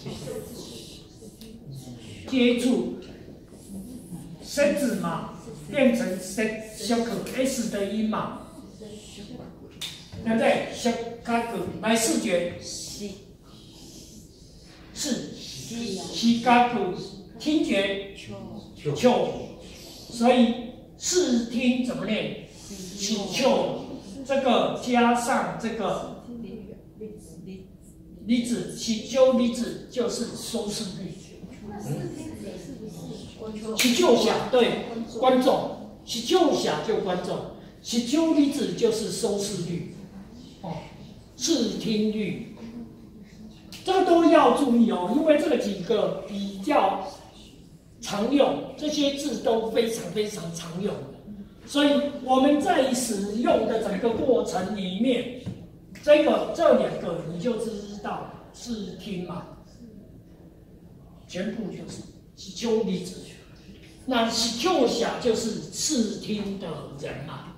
接触，舌子嘛，变成小口 S 的音嘛，对不对？小口来视觉。是西嘎古听觉丘，所以视听怎么念？喜丘，这个加上这个离子，喜丘离子就是收视率。喜丘下对观众，喜丘下就观众， 视聴率就是收视率，视听率，这个都要注意哦，因为这个几个比较常用，这些字都非常非常常用的，所以我们在使用的整个过程里面，这两个你就知道视听嘛，全部就是视聴率。那视聴者就是视听的人嘛，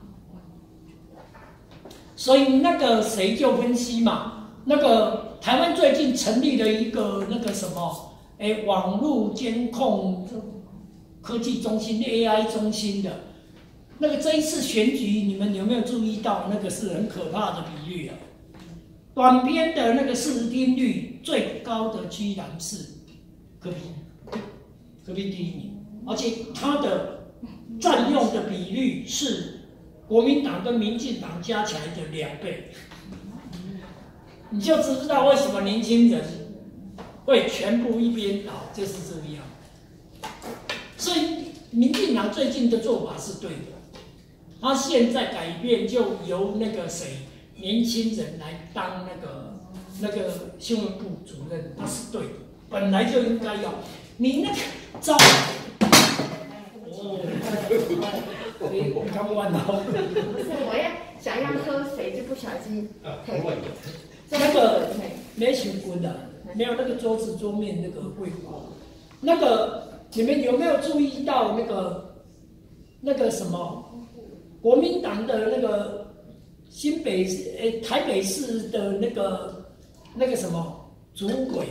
所以那个谁就分析嘛，那个台湾最近成立了一个那个什么，网络监控科技中心 AI 中心的，那个这一次选举你们有没有注意到那个是很可怕的比率啊？短篇的那个视听率最高的居然是柯 P 第一名。而且它的占用的比率是国民党跟民进党加起来的2倍，你就知道为什么年轻人会全部一边倒，就是这样。所以民进党最近的做法是对的，他现在改变就由那个谁年轻人来当那个新闻部主任，他是对的，本来就应该要你那个招。你看完了？ 不是，我想要喝水就不小心。 那个没想过的，没有那个桌面那个会过。那个你们有没有注意到那个什么国民党的那个台北市的那个什么主委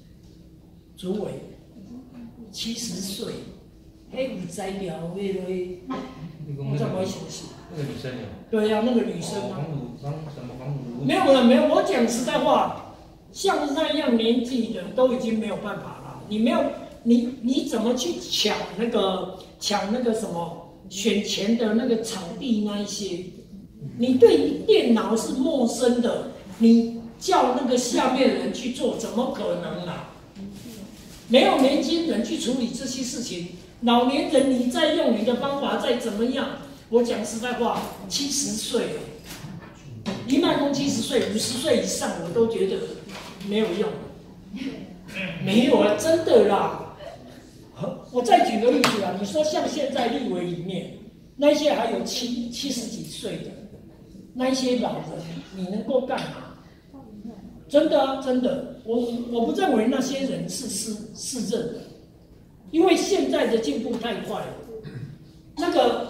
70岁。有摘掉那个，我怎么会想起？ 那个女生有。 对呀、那个女生啊。 黄乳。 没有了，没有。我讲实在话，像那样年纪的都已经没有办法了。你没有，你怎么去抢那个什么选前的那个场地那一些？你对电脑是陌生的，你叫那个下面的人去做，怎么可能啊？没有年轻人去处理这些事情。老年人，你再用你的方法再怎么样，我讲实在话，70岁了，一脉公70岁，50岁以上我都觉得没有用，没有啊，真的啦。我再举个例子啊，你说像现在立委里面那些还有70几岁的那一些老人，你能够干嘛？真的啊，真的，我不认为那些人是任的。因为现在的进步太快了，那个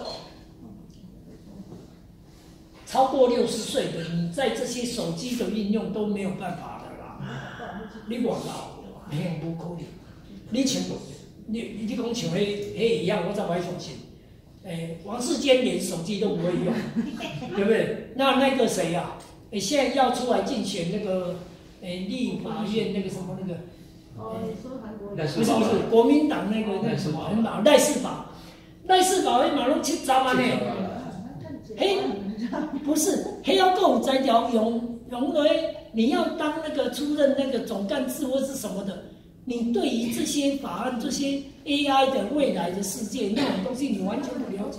超过60岁的，你在这些手机的运用都没有办法的啦。你外老，嘿，不可能。你像你讲像迄一样，我怎么会相信？王世坚连手机都不会用，对不对？那个谁呀？现在要出来竞选那个立法院那个什么那个。 你说韩国不是国民党那个什么很老赖世宝，迄马拢7兆万呢，不是，还要够摘掉用你要当那个出任那个总干事或是什么的，你对于这些法案、这些 AI 的未来的世界那种东西，你完全不了解。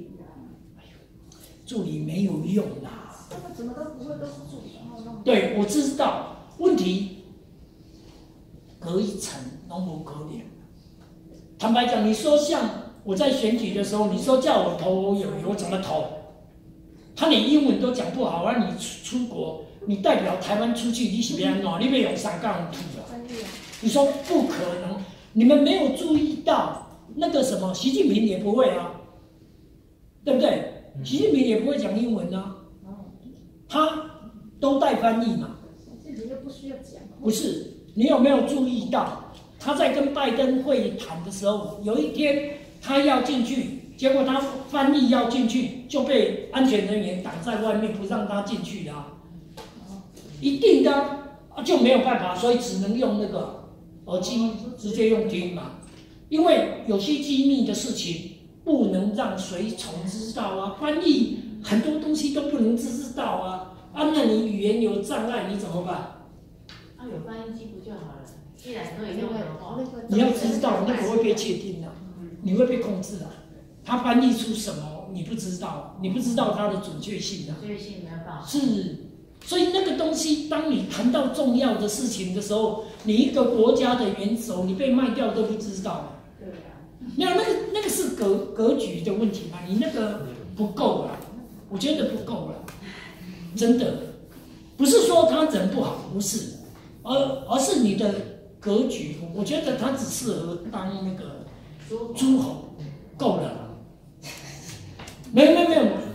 助理没有用啦。 这个怎么都不会都是助理，然后弄。 对，我知道问题。隔一层拢无可能。坦白讲，你说像我在选举的时候，你说叫我投友谊，我怎么投？他连英文都讲不好，而你出国，你代表台湾出去，你是要安怎？你要用三杠土啊？你说不可能，你们没有注意到那个什么，习近平也不会啊，对不对？习近平也不会讲英文啊，他都带翻译嘛。 这里又不需要讲。 不是。你有没有注意到，他在跟拜登会谈的时候，有一天他要进去，结果他翻译要进去，就被安全人员挡在外面，不让他进去啊。一定的啊，就没有办法，所以只能用那个耳机直接用听嘛。因为有些机密的事情不能让随从知道啊，翻译很多东西都不能知道啊。那你语言有障碍，你怎么办？ 有翻译机不就好了？既然都已经有的话， 你要知道那个会被窃听的，你会被控制的。他翻译出什么， 你不知道，你不知道它的准确性啊。 准确性没有办法。 是，所以那个东西，当你谈到重要的事情的时候，你一个国家的元首，你被卖掉都不知道。 对啊。 没有那个是格局的问题嘛，你那个不够了，我觉得不够了，真的，不是说他人不好，不是，而是你的格局，我觉得他只适合当那个诸侯，够了，没有，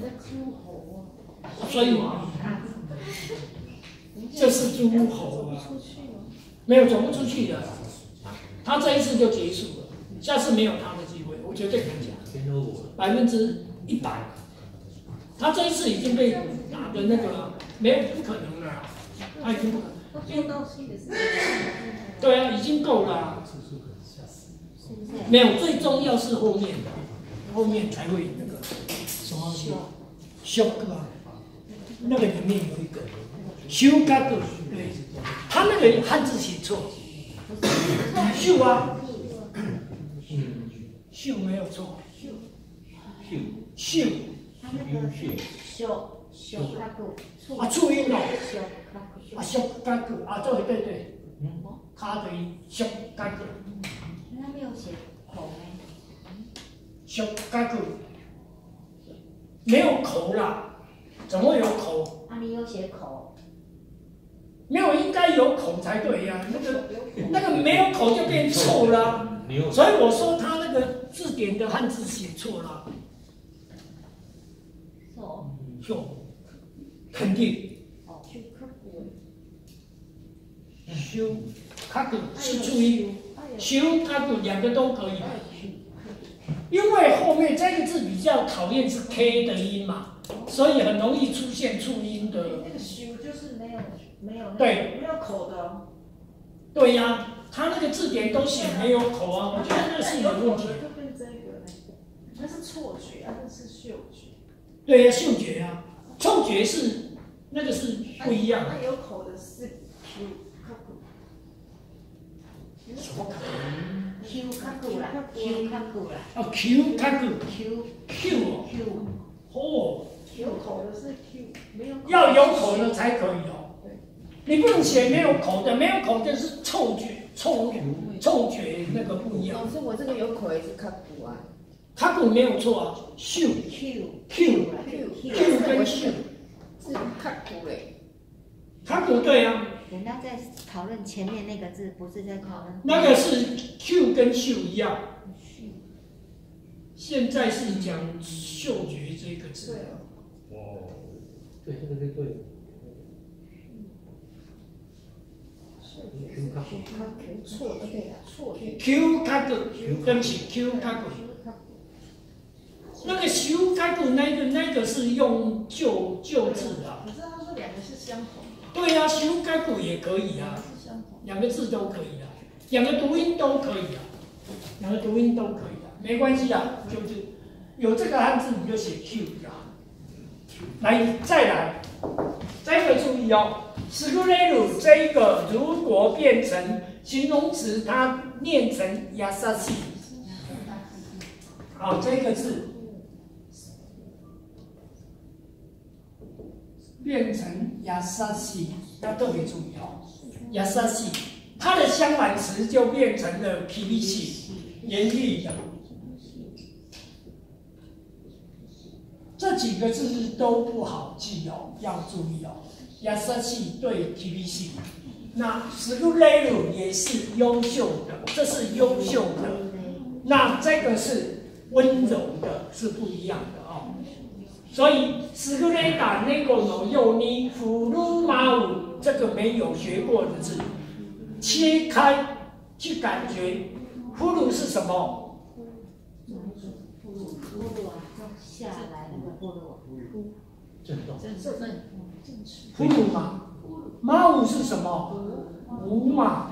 所以就是诸侯啊，没有走不出去的，他这一次就结束了，下次没有他的机会，我绝对敢讲，100%，他这一次已经被打的那个没有不可能了，他已经不可能，对啊，已经够了啊，没有，最重要是后面的，后面才会那个什么修个啊，那个里面有一个修嘎个，对，他那个汉字写错，秀啊，秀没有错，秀。 他那个修卡古， 啊，促音哦，啊，修嘎个啊，对，卡的修嘎个， 他没有写口修嘎个，没有口啦，怎么会有口？ 啊，你有写口？ 没有，应该有口才对呀、那个没有口就变臭啦，所以我说他那个字典的汉字写错了。秀，肯定。修，卡古是注意，修卡古两个都可以。因为后面这个字比较讨厌是 K 的音嘛，所以很容易出现促音的。 那个修就是没有对， 没有口的哦。 对呀、他那个字典都写没有口啊，我觉得那个是有问题。 就变这个那是错觉啊，那是嗅觉。 对呀、嗅觉啊，嗅觉是那个是不一样的。 那有口的是 Q 卡古。 什么卡？ Q 卡古啦，Q 卡古啦哦 ，Q 卡古 ，Q 哦， Q 哦， 有口的是 Q， 没有口要有口的才可以哦。你不能写没有口的，没有口的是嗅觉，嗅觉那个不一样。 老师，我这个有口也是卡古啊。 卡古没有错啊，嗅 Q 跟嗅， 是卡古嘞。 卡古对啊， 人家在讨论前面那个字，不是在讨论。 那个是 Q 跟嗅一样。现在是讲嗅觉这个字。 哦，对，这个对。 错的对啊，错的。 Q 卡古，对不起 ，Q 卡古。那个修卡古那个是用旧字啊。 可是他说两个是相同的。 对呀、修卡古也可以啊，两个字都可以啊，两个读音都可以啊，两个读音都可以啊，没关系啊，就是有这个汉字你就写 Q 就好。来，再来，这个注意哦 s c u l e r 这个如果变成形容词，它念成 yasashi。好，这个字变成 yasashi， 要特别注意哦 ，yasashi， 它的相反词就变成了 kibishi， 严厉的。这几个字都不好记哦，要注意哦。yasashi 对 kibishi， 那 suruleru 也是优秀的，这是优秀的。那这个是温柔的，是不一样的哦。所以 suruleru 那个no yo ni furumau 这个没有学过的字，切开去感觉。furu 是什么？ 下来那个波罗， 震动。 呼噜嘛，猫是什么？无嘛，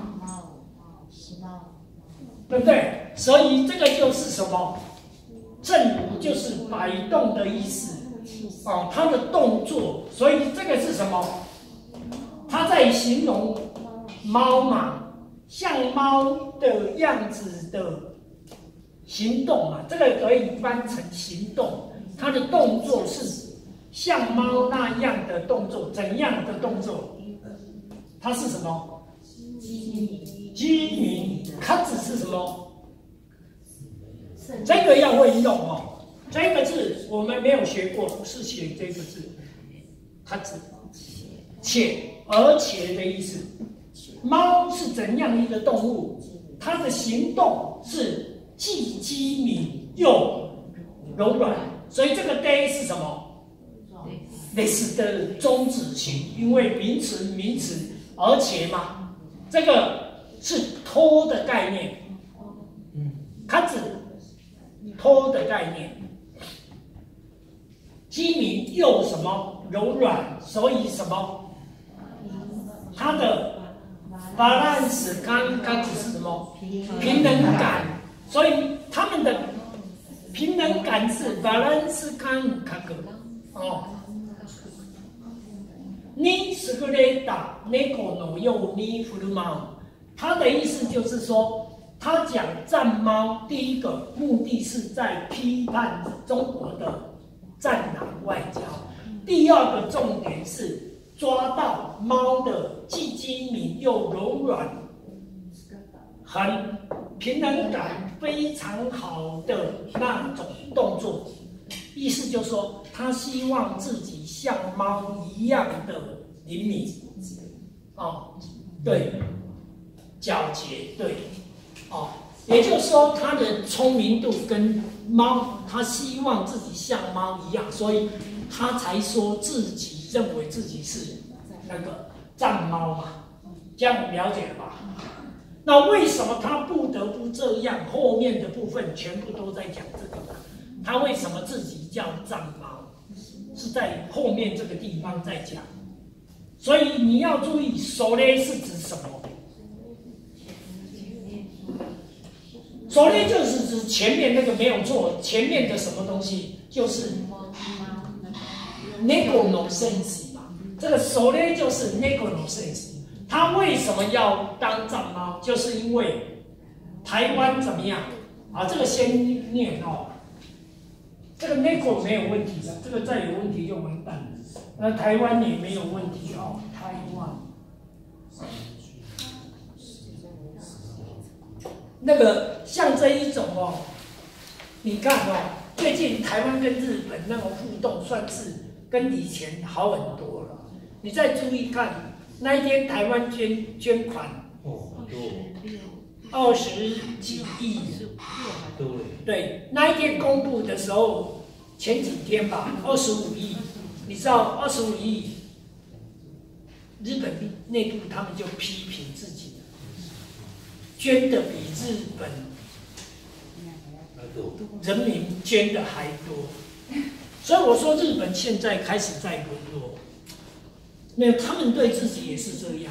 对不对？所以这个就是什么？振舞就是摆动的意思，哦，它的动作，所以这个是什么？它在形容猫嘛，像猫的样子的行动嘛，这个可以翻成行动。 它的动作是像猫那样的动作，怎样的动作？它是什么？鸡鸣。卡子是什么？这个要会用哦。这个字我们没有学过，不是写这个字。卡子，且而且的意思。猫是怎样一个动物？它的行动是既机敏又柔软，所以这个 day 是什么？类似的中指型，因为名词而且嘛，这个是拖的概念，它指拖的概念，机敏又什么柔软，所以什么？它的 balance 刚指是什么？平衡感，所以他们的平衡感是 balance 感哦。你是个雷达，那个no有你弗鲁猫，他的意思就是说，他讲战猫，第一个目的是在批判中国的战狼外交，第二个重点是抓到猫的既机敏又柔软，很平衡感非常好的那种动作。意思就是说，他希望自己像猫一样的灵敏，哦，对，皎洁，对，哦，也就是说，他的聪明度跟猫，他希望自己像猫一样，所以他才说自己认为自己是那个战猫嘛，这样了解了吧？那为什么他不得不这样？后面的部分全部都在讲这个。他为什么自己叫战猫？是在后面这个地方在讲。所以你要注意，狩猎是指什么？狩猎就是指前面那个没有错，前面的什么东西就是 negonosense 嘛。这个狩猎就是 negonosense。他为什么要当战猫？就是因为台湾怎么样啊？这个先念哦。这个 nego 没有问题的，这个再有问题就完蛋了。那台湾也没有问题哦，台湾。那个像这一种哦，你看哦，最近台湾跟日本那种互动，算是跟以前好很多了。你再注意看，那一天台湾捐款哦，很多 ，20几亿。对，那一天公布的时候，前几天吧，25亿，你知道25亿，日本内部他们就批评自己，捐的比日本人民捐的还多，所以我说日本现在开始在沦落，那他们对自己也是这样。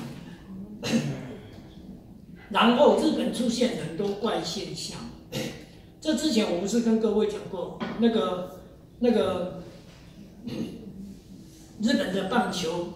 然后日本出现很多怪现象，这之前我不是跟各位讲过，那个日本的棒球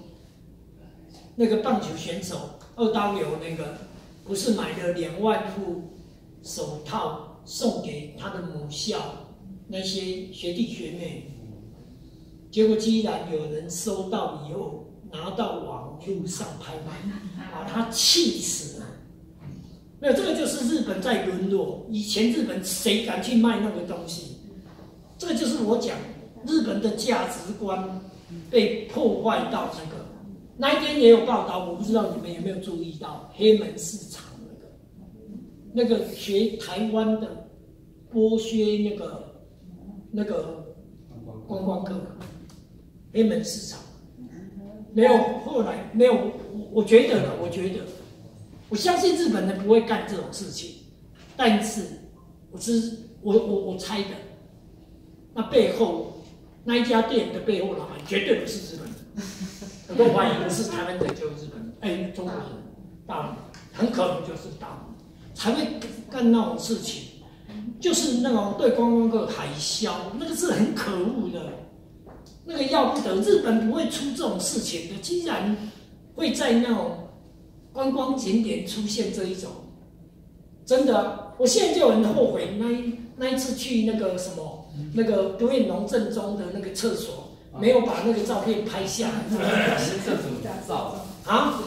选手二刀流那个，不是买了2万副手套送给他的母校那些学弟学妹，结果既然有人收到以后拿到网络上拍卖，把他气死了。没有，这个就是日本在沦落。以前日本谁敢去卖那个东西？这个就是我讲日本的价值观被破坏到那个。那一天也有报道，我不知道你们有没有注意到黑门市场那个学台湾的剥削那个观光客，黑门市场没有，后来没有，我觉得。我相信日本人不会干这种事情，但是我猜的，那背后那一家店的背后老板绝对不是日本人，我都怀疑不是台湾人就是日本人，中国人、大陆很可能就是大陆才会干那种事情，就是那种对观光客海销，那个是很可恶的，那个要不得，日本不会出这种事情的，既然会在那种观光景点出现这一种，真的啊！我现在就很后悔那一次去那个什么那个独眼龙正宗的那个厕所，没有把那个照片拍下来。 厕所照啊？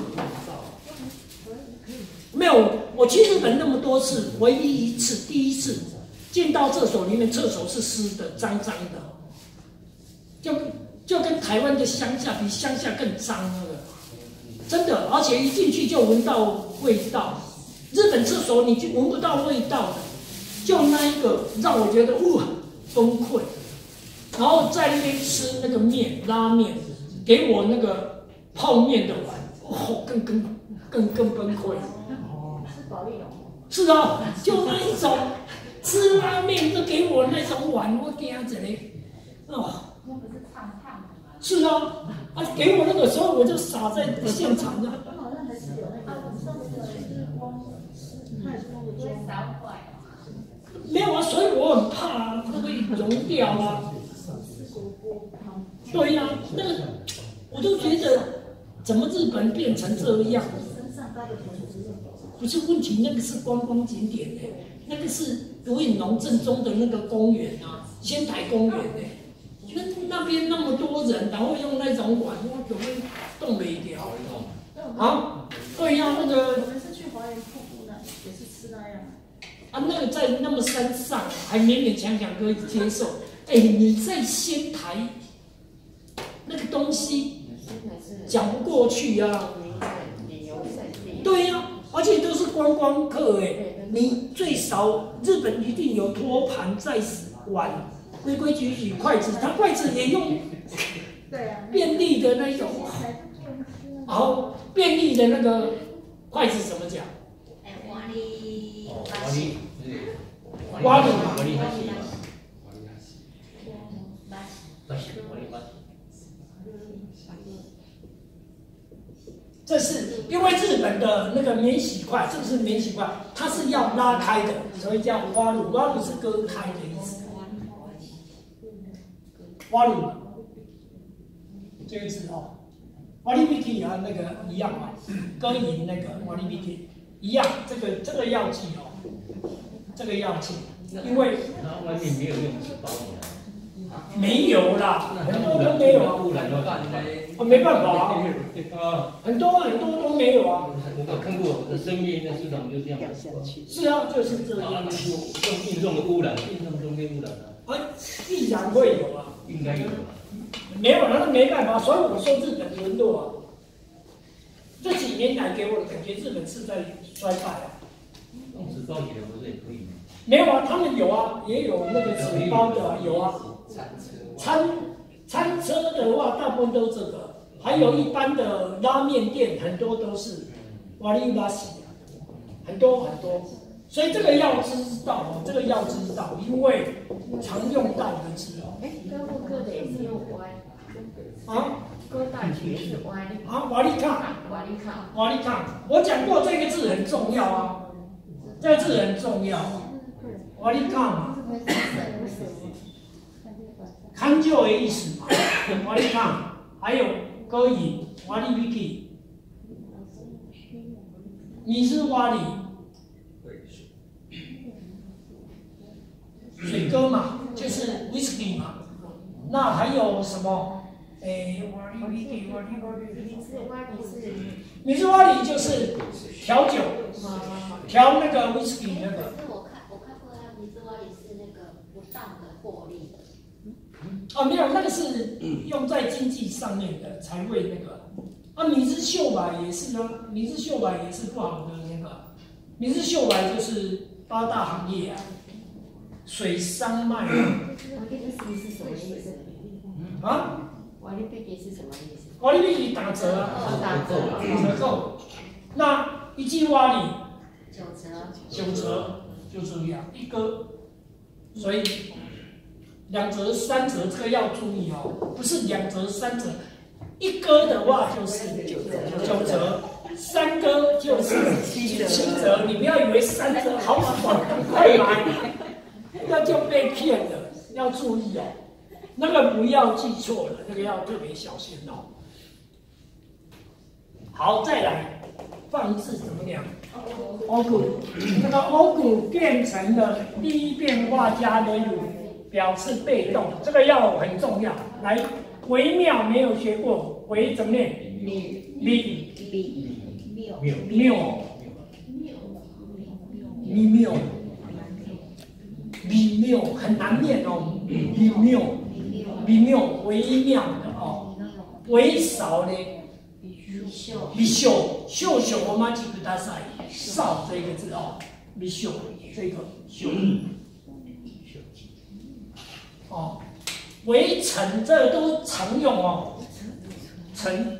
没有，我去日本那么多次，唯一一次，第一次进到厕所里面，厕所是湿的，脏脏的，就跟台湾的乡下比乡下更脏那个，真的，而且一进去就闻到味道。日本厕所你就闻不到味道的，就那一个让我觉得哇崩溃。然后在那边吃那个面拉面，给我那个泡面的碗，哦，更崩溃。 是保利龙。 是啊，就那一种吃拉面就给我那种碗，我给他整嘞，哦。 那不是烫烫的吗？ 是啊，给我那个时候我就傻在现场的。 好像还是有那个，我知道那个是光，它也是光的不会烧坏。 没有啊，所以我很怕啊，它会融掉啊。对呀、那个我都觉得怎么日本变成这样？不是问题，那个是观光景点哎，那个是独眼龙正宗的那个公园啊，仙台公园哎。那边那么多人，然后用那种碗，我怎么动了一条？啊，对呀、那个我们是去华园瀑布那，也是吃那样。 啊，那个在那么山上，还勉勉强强可以接受。哎，你在仙台那个东西讲不过去啊。对呀、而且都是观光客哎，你最少日本一定有托盘在碗。规规矩矩筷子，他筷子也用便利的那种，然后便利的那个筷子怎么讲？ 瓦力这是因为日本的那个免洗筷，这个是免洗筷，它是要拉开的，所以叫瓦鲁，瓦鲁是割开的意思。瓦鲁这个字哦，瓦利比基啊，那个一样嘛，割银那个瓦利比基一样，这个药剂哦，这个药剂，因为那外面没有用纸包的。 没有啦，很多都没有啊， 污染的话， 没办法啊，很多都没有啊。 我有看过的生命的市场就这样。 是啊，就是这样。 用运动的污染，运动中间污染啊。 必然会有啊。 应该有啊。 没有，那没办法，所以我说日本沦落啊。这几年来给我的感觉，日本是在衰败啊。 用纸包起来不是也可以吗？ 没有啊，他们有啊，也有那个纸包的，有啊。餐车的话，大部分都这个，还有一般的拉面店，很多都是瓦利拉西，很多，所以这个要知道，这个要知道，因为常用到的字哦。 割不割的也是用歪啊， 割大曲也是歪啊，瓦利康，我讲过这个字很重要啊，这个字很重要，瓦利康。勘就的意思嘛，瓦利康，还有割引，瓦利比基，你是瓦利，水哥嘛，就是 whisky 嘛，那还有什么？米兹瓦利就是调酒，调那个 whisky 那个。 我看过他米兹瓦里是那个不当的获利。 啊，没有，那个是用在经济上面的，才会那个。啊，米兹秀白也是啊，米兹秀白也是不好的那个。米兹秀白就是8大行业啊，水商卖。瓦利比基是什么意思？啊？瓦利比基是什么意思？瓦利比基打折啊，折扣。那一季瓦利9折，就这样一个，所以。2折、3折，这个要注意哦，不是2折、3折，一割的话就是9折，3割就是7折。你不要以为3折好爽，赶快买，那就被骗了，要注意哦。那个不要记错了，那个要特别小心哦。好，再来放置怎么讲？欧股，那个欧股变成了第一变化加雷鲁。 表示被动，这个要很重要。来，微妙没有学过，微怎么念？微妙很难念哦，微妙微妙的哦，微少的。微笑，我们去给它晒少这个字哦，微笑这个笑哦，围城这都常用哦，城，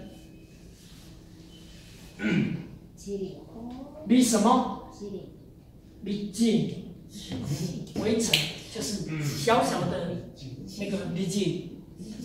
离什么？离近，围城就是小小的那个离近，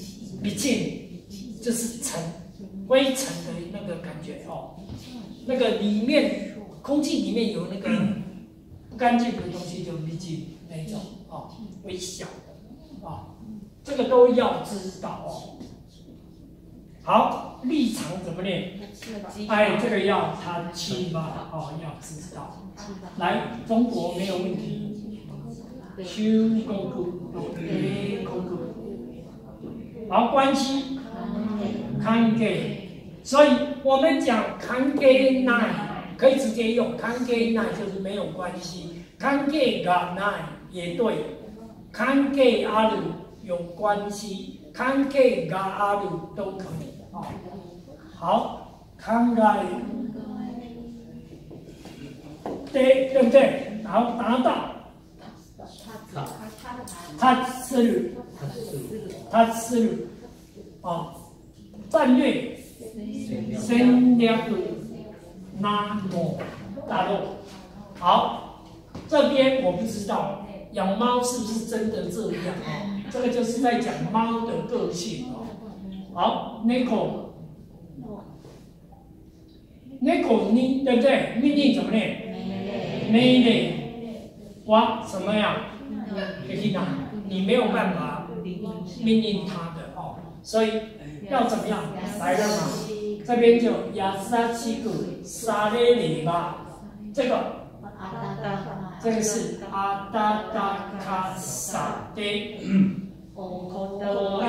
就是城。微尘的那个感觉哦，那个里面空气里面有那个不干净的东西就离近那一种哦，微小的啊，这个都要知道哦。好，立场怎么念？哎，这个要他七吧哦，要知道。来，中国没有问题。修功夫，没功夫。好，关系。関係，所以我们讲関係ない可以直接用，関係ない就是没有关系，関係がない也对，関係ある有关系，関係がある都可以哦。好，考え对不对？好，达到。他する哦。战略戦略なのだろう。好，这边我不知道养猫是不是真的这样哦，这个就是在讲猫的个性哦。好，猫你对不对？命令怎么念？命令，哇，什么呀？你没有办法命令他的哦，所以。要怎么样来了嘛？这边就亚萨七个沙雷里吧，这个是阿达达卡萨的口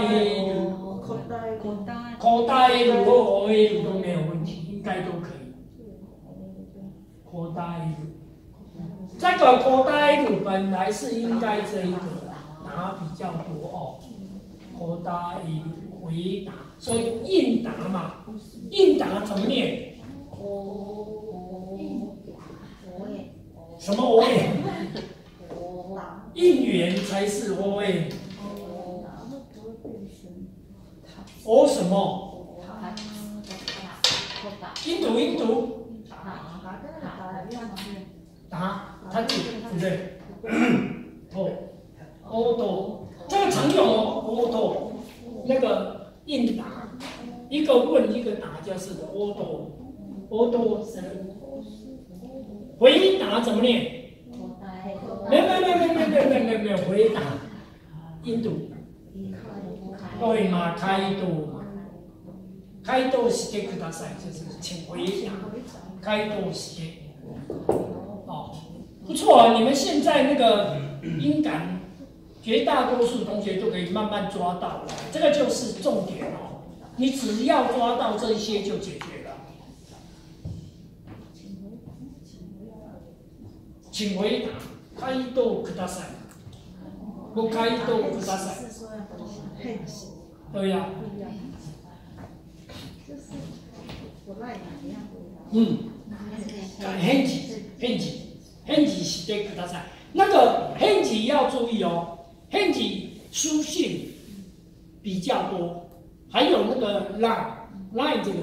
袋路或 OA 路都没有问题，应该都可以。口袋路，这个口袋路本来是应该这一个拿比较多哦，口袋路回答。所以应答嘛，应答怎么念？什么 O A？ 应援才是 O A。O 什么？音读。答，它对不对？哦，多，这个常用哦，多，那个。应答，一个问一个答就是欧多神。回答怎么念？没有回答，印度。对嘛，开導してください就是请回答，开導して。哦，不错啊，你们现在那个音感。绝大多数同学都可以慢慢抓到了，这个就是重点哦。你只要抓到这些就解决了。请回答。回答ください。ご回答ください。对呀。返事してください。那个返事要注意哦。返事书信比较多，还有那个 line 这个，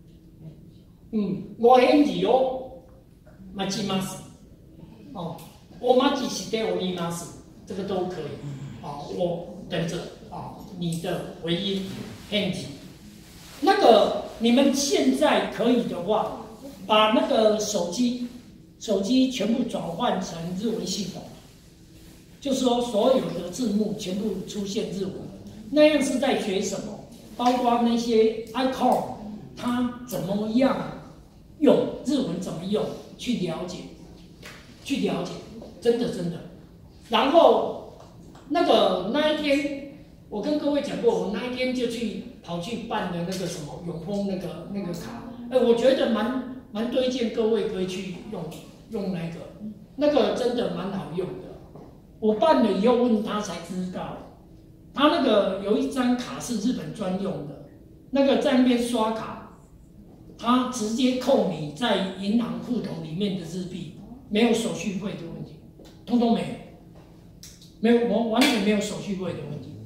我返事を待ちます。哦，我待ちしております，这个都可以。哦，我等着你的回音返事。那个你们现在可以的话，把那个手机全部转换成日文系统。就是说，所有的字幕全部出现日文，那样是在学什么？包括那些 icon， 它怎么样用日文怎么用，去了解，真的。然后那一天，我跟各位讲过，我那一天就跑去办的那个什么永丰那个卡，我觉得蛮推荐各位可以去用那个真的蛮好用的。我办了以后问他才知道，他那个有一张卡是日本专用的，那个在那边刷卡，他直接扣你在银行户头里面的日币，没有手续费的问题，通通没有，完全没有手续费的问题。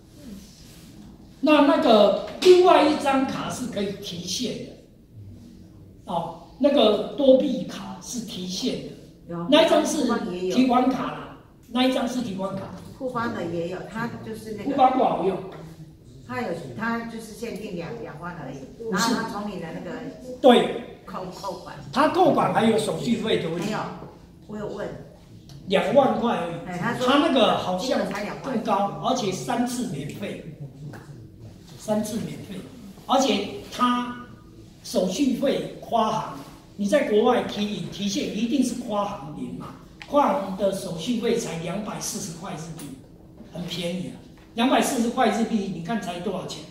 那个另外一张卡是可以提现的，哦，那个多币卡是提现的，那一张是提款卡啦。那一张是提款卡， 富邦的也有，它就是那个。 富邦不好用， 它就是限定两万而已，然后它从你的那个对扣款， 它扣款还有手续费的问题。 没有，我有问 ，2万块而已。他那个好像更高，而且3次免费，3次免费，而且它手续费跨行，你在国外提现一定是跨行领嘛。跨行的手续费才240块日币，很便宜啊！240块日币，你看才多少钱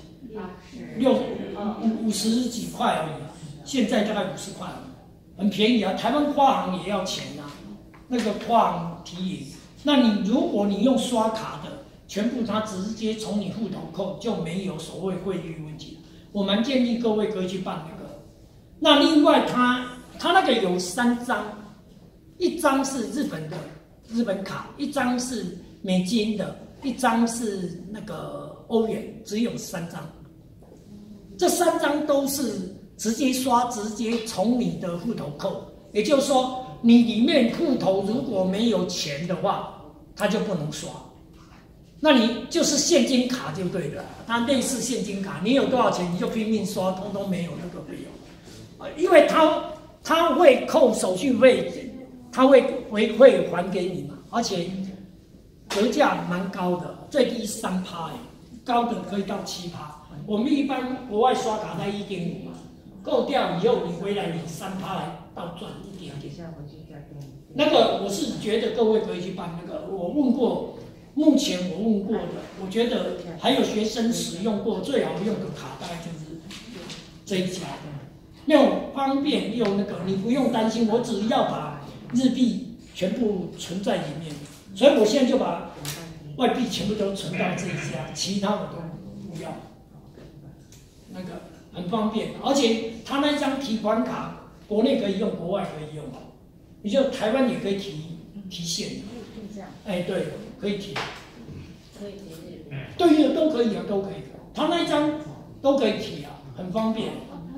？50几块而已啊！现在大概50块，很便宜啊！台湾跨行也要钱啊，那个跨行提领。那你如果你用刷卡的，全部它直接从你户头扣，就没有所谓汇率问题。我蛮建议各位可以去办那个。那另外它那个有3张。一张是日本卡，一张是美金的，一张是那个欧元，只有3张。这3张都是直接刷，直接从你的户头扣。也就是说，你里面户头如果没有钱的话，它就不能刷。那你就是现金卡就对了，它类似现金卡，你有多少钱你就拼命刷，通通没有那个费用。因为它会扣手续费。他会还给你嘛，而且折价蛮高的，最低3%，高的可以到7%。我们一般国外刷卡在1.5嘛，扣掉以后你回来领3%来倒赚一点点。那个我是觉得各位可以去办那个，我问过，目前我问过的，我觉得还有学生使用过最好用的卡大概就是这一家的，又方便又那个，你不用担心，我只要把日币全部存在里面，所以我现在就把外币全部都存到这一家，其他我都不要。那个很方便，而且他那张提款卡，国内可以用，国外可以用，你就台湾也可以提现。哎，对，可以提。可以提。对，都可以啊，都可以。他那一张都可以提啊，很方便。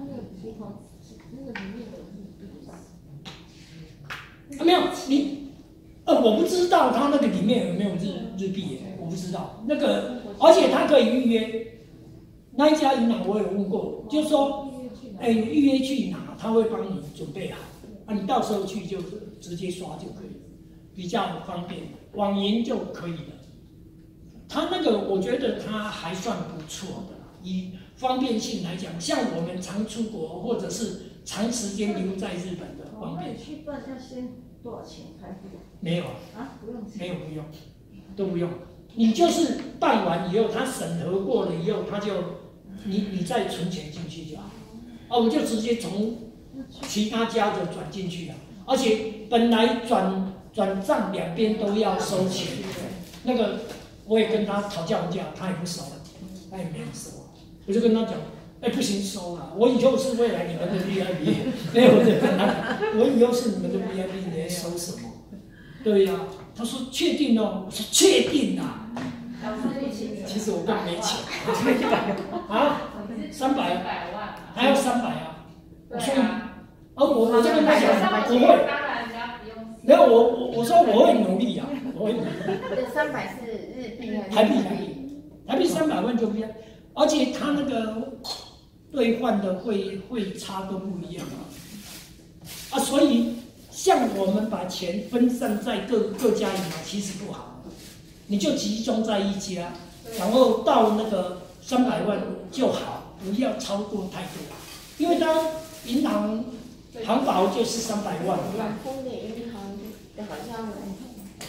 没有你，我不知道他那个里面有没有日币耶，我不知道那个，而且他可以预约。那一家银行我有问过，就是说，预约去拿，他会帮你准备好，你到时候去就直接刷就可以了，比较方便，网银就可以了。他那个我觉得他还算不错的，以方便性来讲，像我们常出国或者是长时间留在日本的方便。 去办要先多少钱开户？ 没有啊，不用。 没有不用，都不用。你就是办完以后，他审核过了以后，他就你再存钱进去就好。我就直接从其他家的转进去啊，而且本来转账两边都要收钱，那个我也跟他讨价还价，他也不收，他也没有收，我就跟他讲。不行，收了。我以后是未来你们的 VIP， 我就跟他讲，我以后是你们的 VIP， 你还收什么？对呀、他说确定哦，我说确定啊。其实我更没钱。啊？300万，还要300啊？我说，我就跟他讲，我会。没有我说我会努力啊，我会努力。 这300是日币还是台币300万就不一样，而且他那个。兑换的汇差都不一样所以像我们把钱分散在各家银行其实不好，你就集中在一家，然后到那个300万就好，不要超过太多，因为它银行行保就是300万。 远丰的银行好像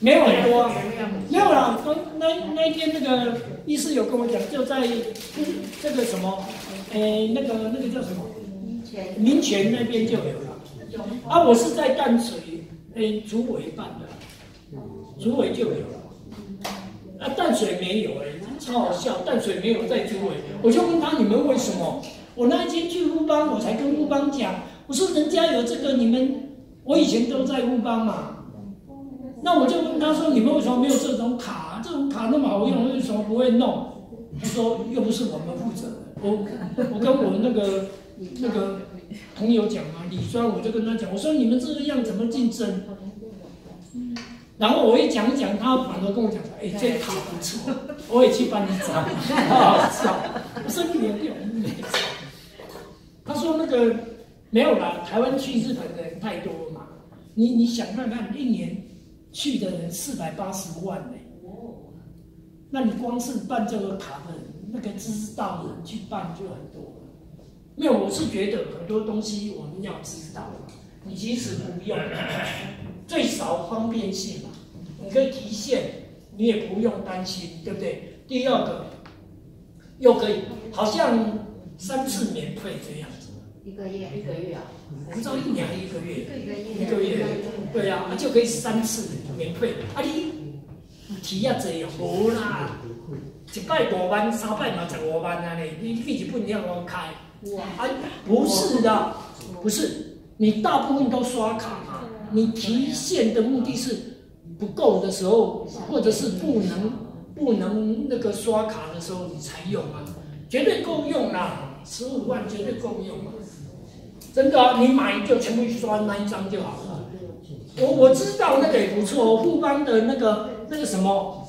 没有很多啊，没有啦。那一天那个医师有跟我讲，就在这个什么，那个叫什么？民权那边就有了。啊，我是在淡水，竹围办的，竹围就有了。啊，淡水没有超好笑，淡水没有在竹围。我就问他你们为什么？我那一天去乌邦，我才跟乌邦讲，我说人家有这个，你们我以前都在乌邦嘛。那我就问他说：“你们为什么没有这种卡？这种卡那么好用，为什么不会弄？”他说：“又不是我们负责的。”我跟我那个朋友讲嘛，李专，我就跟他讲，我说：“你们这样怎么竞争？”然后我一讲，他反而跟我讲说：“哎，这卡不错，我也去帮你找。”好好笑。我说：“你有没有？”他说：“那个没有啦，台湾去日本的人太多了嘛。你想看看一年。”去的人480万呢，那你光是办这个卡的那个知道的人去办就很多了。没有，我是觉得很多东西我们要知道，你即使不用，最少方便性嘛，你可以提现，你也不用担心，对不对？第二个，又可以好像3次免费这样子。 1个月啊， 我不知道1年还是1个月， 一个月， 对啊，就可以3次免费。啊，你提啊济哦，无啦，1摆5万，3摆嘛15万啊嘞，你去日本要我开？啊，不是的，不是，你大部分都刷卡嘛，你提现的目的是不够的时候，或者是不能那个刷卡的时候，你才用啊，绝对够用啦，15万绝对够用啊。真的啊，你买就全部刷那一张就好了。我知道那个也不错，富邦的那个什么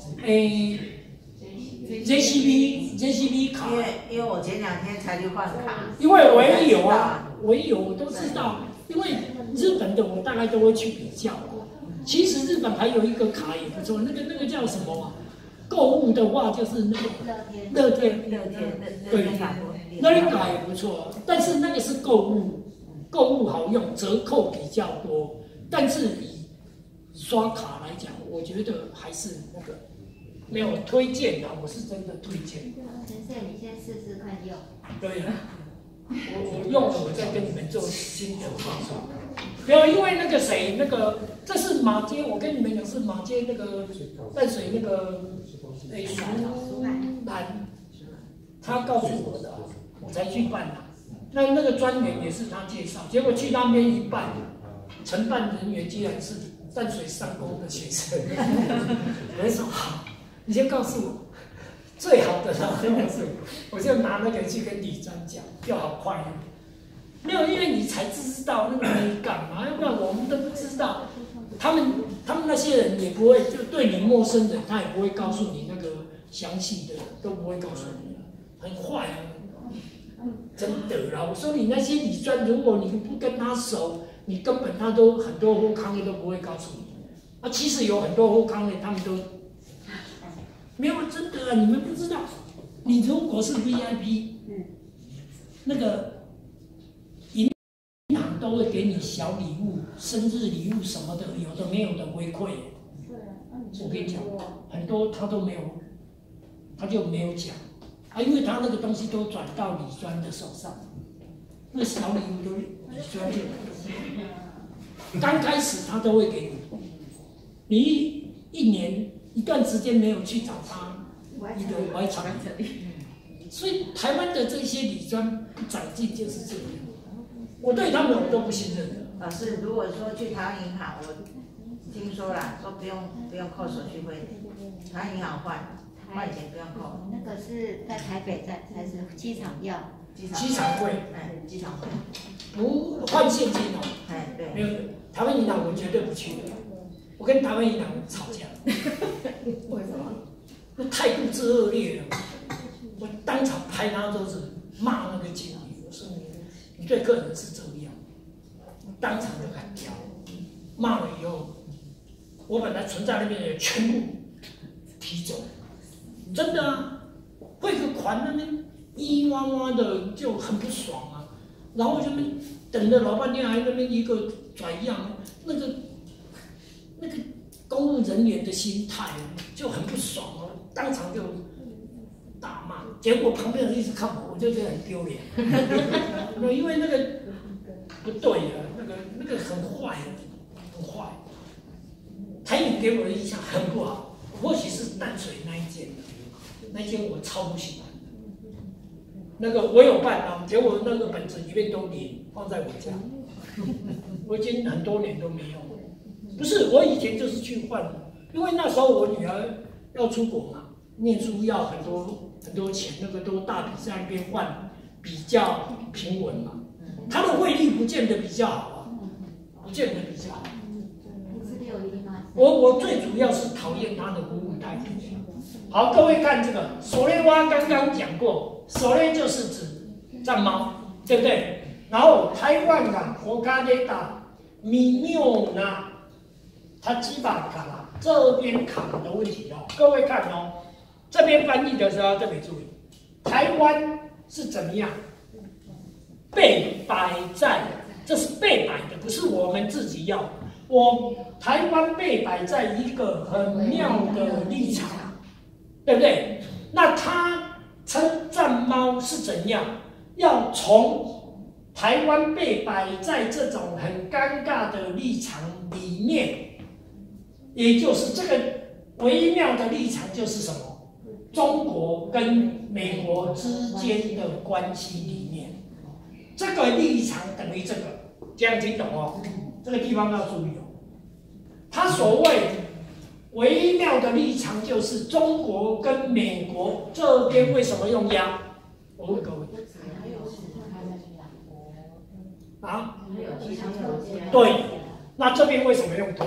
JCB 卡， 因为我前2天才去换卡， 因为我也有啊，我都知道，因为日本的我大概都会去比较。其实日本还有一个卡也不错，那个叫什么啊？购物的话就是那个乐天，对，那个卡也不错，但是那个是购物好用，折扣比较多，但是以刷卡来讲，我觉得还是那个没有推荐的，我是真的推荐。 先生，你先试试看用。 对呀，我用了，我再跟你们做心得报告。不要因为那个谁，这是马街，我跟你们讲是马街那个淡水那个苏兰，他告诉我的，我才去办的。那个专员也是他介绍，结果去那边一办，承办人员居然是淡水商工的学生。我就说好，你先告诉我最好的啦，我就拿那个去跟李专讲，就好快了。没有，因为你才知道那个美感嘛，要不然我们都不知道。他们那些人也不会，就对你陌生人，他也不会告诉你那个详细的，都不会告诉你，很坏啊。真的啦，我说你那些理专，如果你不跟他熟，你根本他都很多后康的都不会告诉你。啊，其实有很多后康的，他们都没有真的啊，你们不知道。你如果是 VIP， 那个银行都会给你小礼物、生日礼物什么的，有的没有的回馈。我跟你讲，很多他都没有，他就没有讲。啊，因为他那个东西都转到理专的手上，那小礼物都理专就刚开始他都会给你，你一年一段时间没有去找他，你的歪肠。所以台湾的这些理专不长进就是这样，我对他们我都不信任的。 老师，如果说去台湾银行，我听说啦，说不用扣手续费，台湾银行换钱不用扣。 那个是在台北才是机场要。 机场会， 机场会， 不换现金哦。 对。 没有，台湾银行我绝对不去的。我跟台湾银行吵架。 为什么？ 那态度之恶劣了，我当场拍他桌子，骂那个经理，我说你对客人是这样，当场就喊跳，骂了以后，我本来存在那边的人全部提走，真的啊，汇个款那边。咿哇哇的就很不爽啊，然后就等了老半天，还那边一个转样，那个公务务人员的心态就很不爽哦，当场就大骂。结果旁边人一直看我，我就觉得很丢脸。因为那个不对啊，那个很坏啊，很坏。台影给我的印象很不好，或许是淡水那一间的，那一间我超不喜欢的。那个我有办啊，结果那个本子里面都零，放在我家，我已经很多年都没用了。不是，我以前就是去换的，因为那时候我女儿要出国嘛，念书要很多钱，那个都大笔在那边换，比较平稳嘛。它的汇率不见得比较好啊，不见得比较好。我最主要是讨厌他的服务态度。好，各位看这个狩猎蛙，刚刚讲过，狩猎就是指战猫，对不对？然后台湾啊，我刚才打米纽呢，它基本卡啦，这边卡的问题哦。各位看哦，这边翻译的时候要特别注意，台湾是怎么样？被摆在，这是被摆的，不是我们自己要。台湾被摆在一个很妙的立场，对不对？那他称战猫是怎样？要从台湾被摆在这种很尴尬的立场里面，也就是这个微妙的立场就是什么？中国跟美国之间的关系里面，这个立场等于这个，这样听懂哦？这个地方要注意哦。他所谓微妙的立场，就是中国跟美国这边为什么用押？我问各位。啊？对，那这边为什么用托？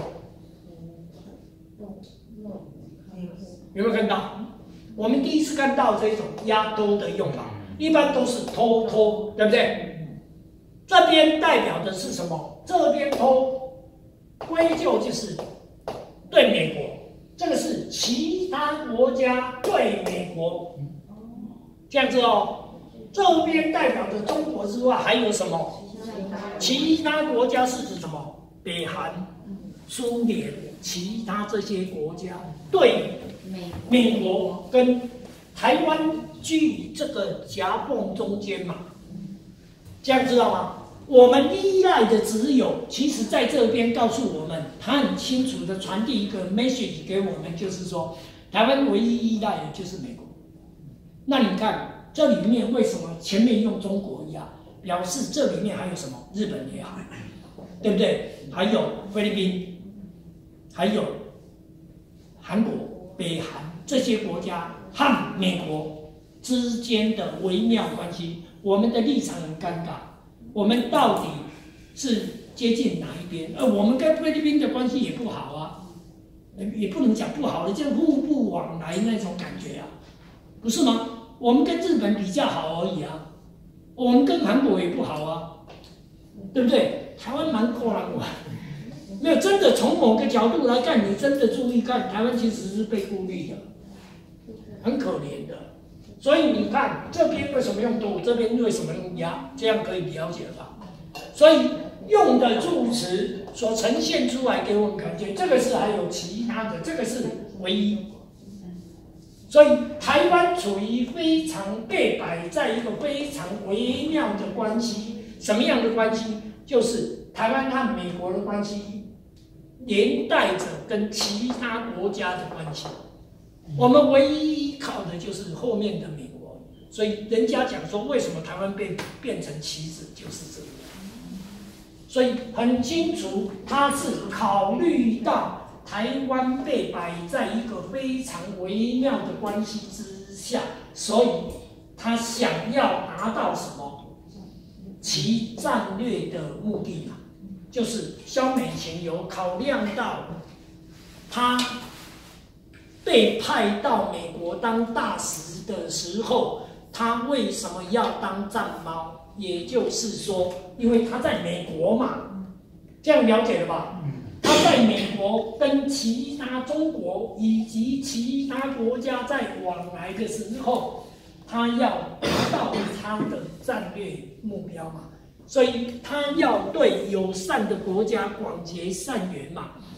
有没有看到？我们第一次看到这种押托的用法，一般都是托，对不对？这边代表的是什么？这边托。归咎就是对美国，这个是其他国家对美国，这样子哦。这边代表的中国之外还有什么？其他国家是指什么？北韩、苏联，其他这些国家对美国跟台湾居于这个夹缝中间嘛，这样知道吗？我们依赖的只有，其实在这边告诉我们，他很清楚的传递一个 message 给我们，就是说，台湾唯一依赖的就是美国。那你看这里面为什么前面用中国一样，表示这里面还有什么？日本也好，对不对？还有菲律宾，还有韩国、北韩这些国家和美国之间的微妙关系，我们的立场很尴尬。我们到底是接近哪一边？我们跟菲律宾的关系也不好啊，也不能讲不好的，就互不往来那种感觉啊，不是吗？我们跟日本比较好而已啊，我们跟韩国也不好啊，对不对？台湾蛮可怜我，没有真的从某个角度来看，你真的注意看，台湾其实是被孤立的，很可怜的。所以你看这边为什么用多，这边为什么用押，这样可以了解吧？所以用的助词所呈现出来给我们感觉，这个是还有其他的，这个是唯一。所以台湾处于非常被摆在一个非常微妙的关系，什么样的关系？就是台湾和美国的关系，连带着跟其他国家的关系。我们唯一依靠的就是后面的美国，所以人家讲说为什么台湾变成棋子，就是这样。所以很清楚，他是考虑到台湾被摆在一个非常微妙的关系之下，所以他想要达到什么？其战略的目的啊，就是萧美琴有考量到他被派到美国当大使的时候，他为什么要当战猫？也就是说，因为他在美国嘛，这样了解了吧？他在美国跟其他中国以及其他国家在往来的时候，他要达到他的战略目标嘛，所以他要对友善的国家广结善缘嘛，跟不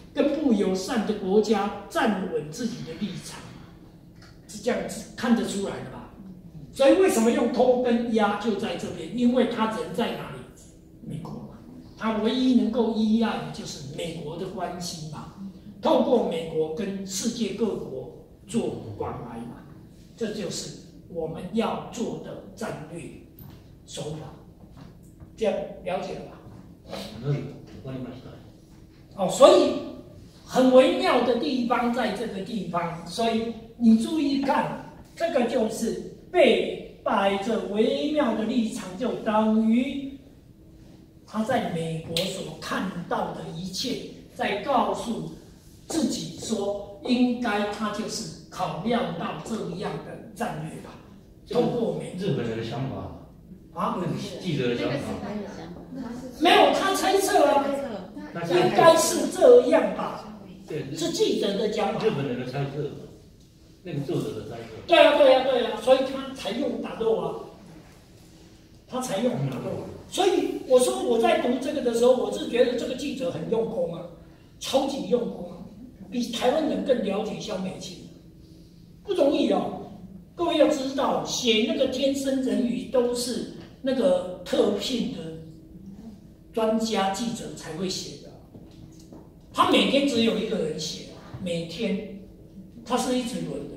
不友善的国家站稳自己的立场，是这样子看得出来的吧？所以为什么用偷跟押就在这边？因为他人在哪里？美国嘛，他唯一能够依赖的就是美国的关系嘛，透过美国跟世界各国做往来嘛，这就是我们要做的战略手法。这样了解了吧？哦，所以很微妙的地方在这个地方，所以你注意看，这个就是摆着微妙的立场，就等于他在美国所看到的一切，在告诉自己说，应该他就是考量到这样的战略吧，通过美日本人的想法啊， 记者的想法， 没有他猜测啊，应该是这样吧。 对， 是记者的讲法， 日本人的猜测，那个作者的猜测。 对啊，所以他才用打斗啊，他才用打斗。所以我说我在读这个的时候，我是觉得这个记者很用功啊，超级用功啊，比台湾人更了解萧美琴，不容易哦。各位要知道，写那个天生人语都是那个特聘的专家记者才会写的。他每天只有一个人写，每天，他是一直轮的。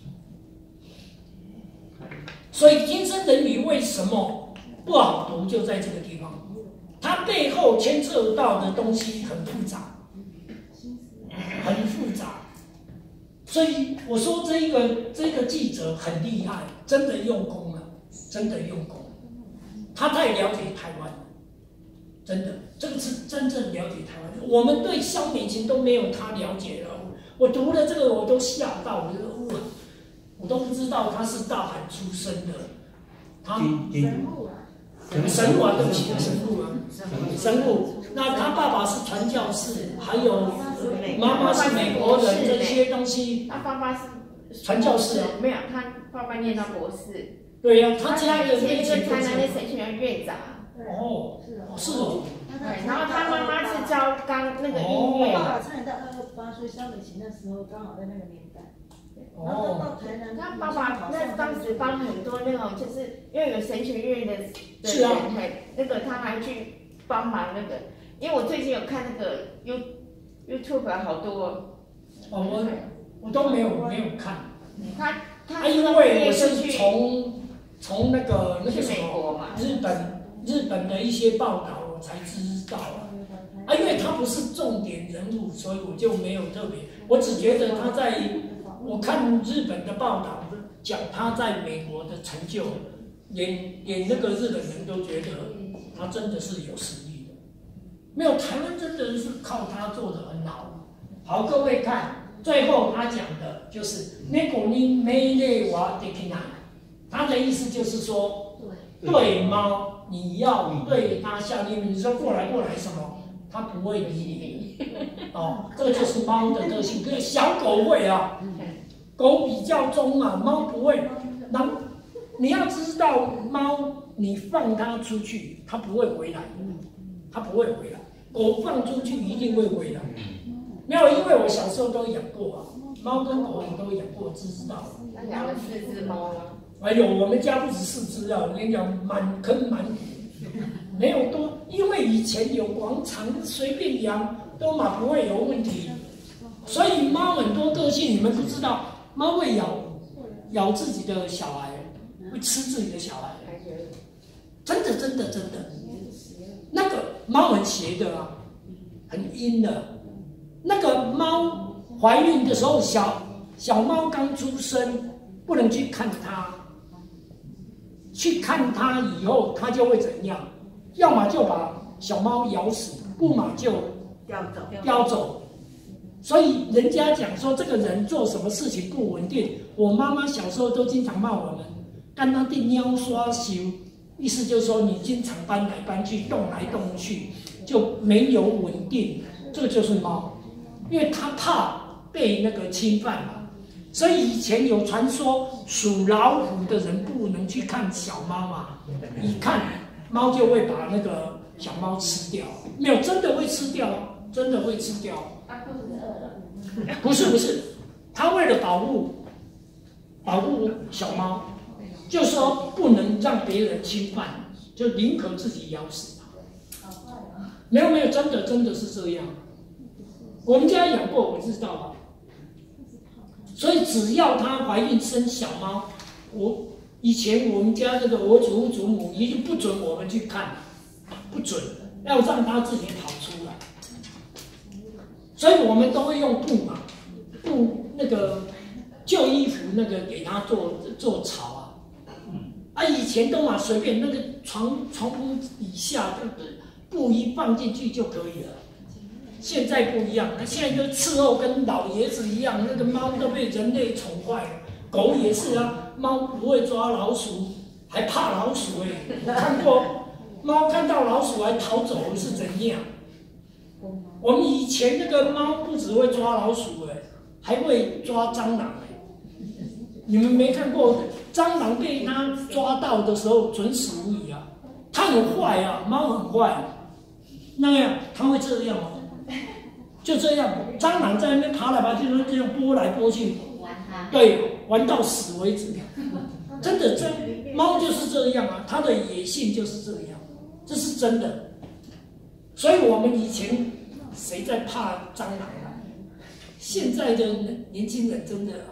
所以天生人语为什么不好读，就在这个地方，它背后牵涉到的东西很复杂，很复杂。所以我说这个记者很厉害，真的用功了，真的用功。他太了解台湾了。真的，这个是真正了解台湾。我们对萧美琴都没有他了解了。我读了这个，我都吓到，我觉得哇，我都不知道他是大韩出身的。他神户啊，对不起，神户啊，神户。那他爸爸是传教士，还有妈妈是美国人，这些东西。 他爸爸是传教士啊， 没有，他爸爸念到博士。 对呀，他家的以前一个台南的神学院院长。 哦，是哦。 对，然后他妈妈是教那个音乐。 爸爸差点到28岁，萧美琴那时候刚好在那个年代。然后到台南， 他爸爸那当时帮很多那种，就是因为有神学院的人，那个他还去帮忙那个。因为我最近有看那个 YouTube 好多。 哦，我都没有看。 他因为我是从那个什么日本的一些报道我才知道啊，因为他不是重点人物，所以我就没有特别，我只觉得我看日本的报道讲他在美国的成就，连那个日本人都觉得他真的是有实力的，没有台湾真的是靠他做得很好。好，各位看，最后他讲的就是那个你没内瓦德基奈，他的意思就是说，对猫你要对它下令，你说过来什么，它不会理你。哦，这个就是猫的特性。小狗会啊，狗比较忠啊，猫不会。你要知道，猫你放它出去，它不会回来，它不会回来。狗放出去一定会回来。没有，因为我小时候都养过啊，猫跟狗我都养过，知道。 他养了4只猫啊。 哎呦，我们家不止4只啊，我跟你讲，满坑满谷，没有多，因为以前有广场，随便养都嘛不会有问题。所以猫很多个性，你们不知道，猫会咬自己的小孩，会吃自己的小孩，真的。那个猫很邪的啊，很阴的。那个猫怀孕的时候，小猫刚出生，不能去看它。去看它以后，它就会怎样？要么就把小猫咬死，不嘛就叼走。所以人家讲说，这个人做什么事情不稳定。我妈妈小时候都经常骂我们，干那地喵刷修，意思就是说你经常搬来搬去，动来动去，就没有稳定。这个就是猫，因为它怕被那个侵犯嘛。所以以前有传说，属老虎的人不能去看小猫啊，一看猫就会把那个小猫吃掉。没有，真的会吃掉，真的会吃掉。 他肚子饿了。 不是，他为了保护小猫，就说不能让别人侵犯，就宁可自己咬死它。没有，真的是这样。我们家养过，我知道啊。所以只要她怀孕生小猫，以前我们家这个我祖父祖母一定不准我们去看，不准，要让它自己跑出来。所以我们都会用布嘛，那个旧衣服那个给它做巢啊。以前都嘛随便那个床铺底下布一放进去就可以了。现在不一样，现在都伺候跟老爷子一样，那个猫都被人类宠坏了，狗也是啊，猫不会抓老鼠，还怕老鼠我看过猫看到老鼠还逃走是怎样？我们以前那个猫不只会抓老鼠还会抓蟑螂你们没看过蟑螂被它抓到的时候准死无疑啊，它很坏啊，猫很坏，那样它会这样就这样，蟑螂在那边爬来爬去，这样拨来拨去，对，玩到死为止。真的，猫就是这样啊，它的野性就是这样，这是真的。所以我们以前谁在怕蟑螂啊？现在的年轻人真的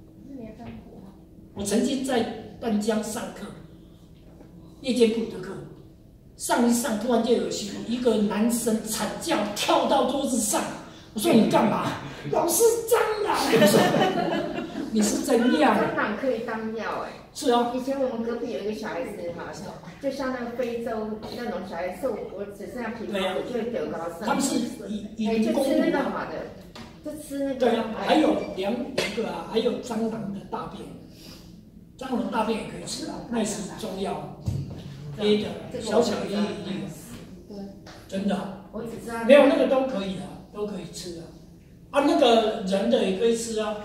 我曾经在淡江上课，夜间部的课，上一上突然间有一个男生惨叫跳到桌子上。我说你干嘛？老师蟑螂。我说你是怎样？ 蟑螂可以当药是啊。 以前我们隔壁有一个小孩子就像那个非洲那种小孩瘦，我只剩下皮肤，我就会得高烧。 他们是以就吃那个好的，就吃那个。 对啊，还有两个啊，还有蟑螂的大便，蟑螂大便也可以吃啊，那是中药 A 的小小一粒，真的。 我只知道没有那个都可以的。都可以吃那个人的也可以吃啊。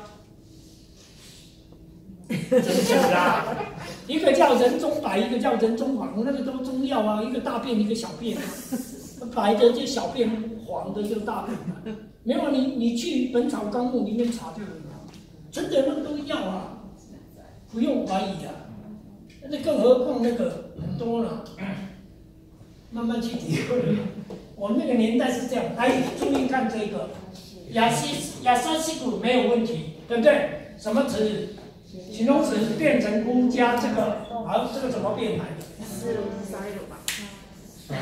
这个叫啦，一个叫人中白，一个叫人中黄，那个都中药啊，一个大便，一个小便白的就小便，黄的就大便没有你去《本草纲目》里面查就有了，真的那个都药啊，不用怀疑啊。那更何况那个很多了，慢慢去体会。我们那个年代是这样，来注意看这个，亚沙西古没有问题，对不对？什么词？形容词变成估加这个，好，这个怎么变来的？ 是沙利鲁吧？ 沙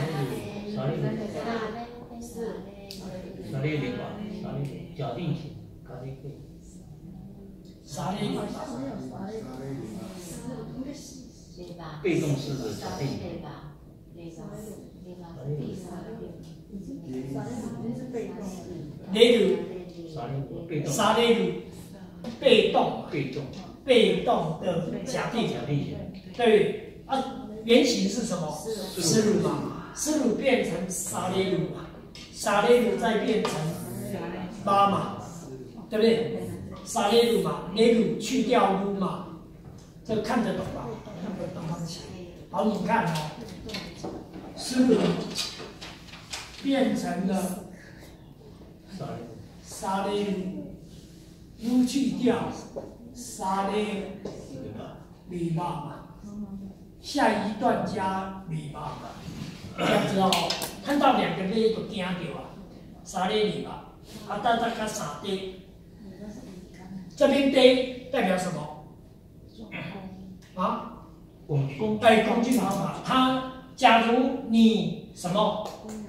利鲁吧，假定型，沙利鲁。被动式的假定型。 沙利鲁，被动的假定型，对啊，原型是什么？斯鲁嘛，斯鲁变成沙利鲁嘛，沙利鲁再变成巴嘛，对不对？沙利鲁嘛，雷鲁去掉鲁嘛，这个看得懂吧？看得懂吗？好，你看斯鲁变成了沙利鲁，去掉沙利吕巴嘛，下一段加吕巴嘛，这样子看到两个类就惊到沙利吕巴，大概三堆，这边堆代表什么？工具方法，假如你什么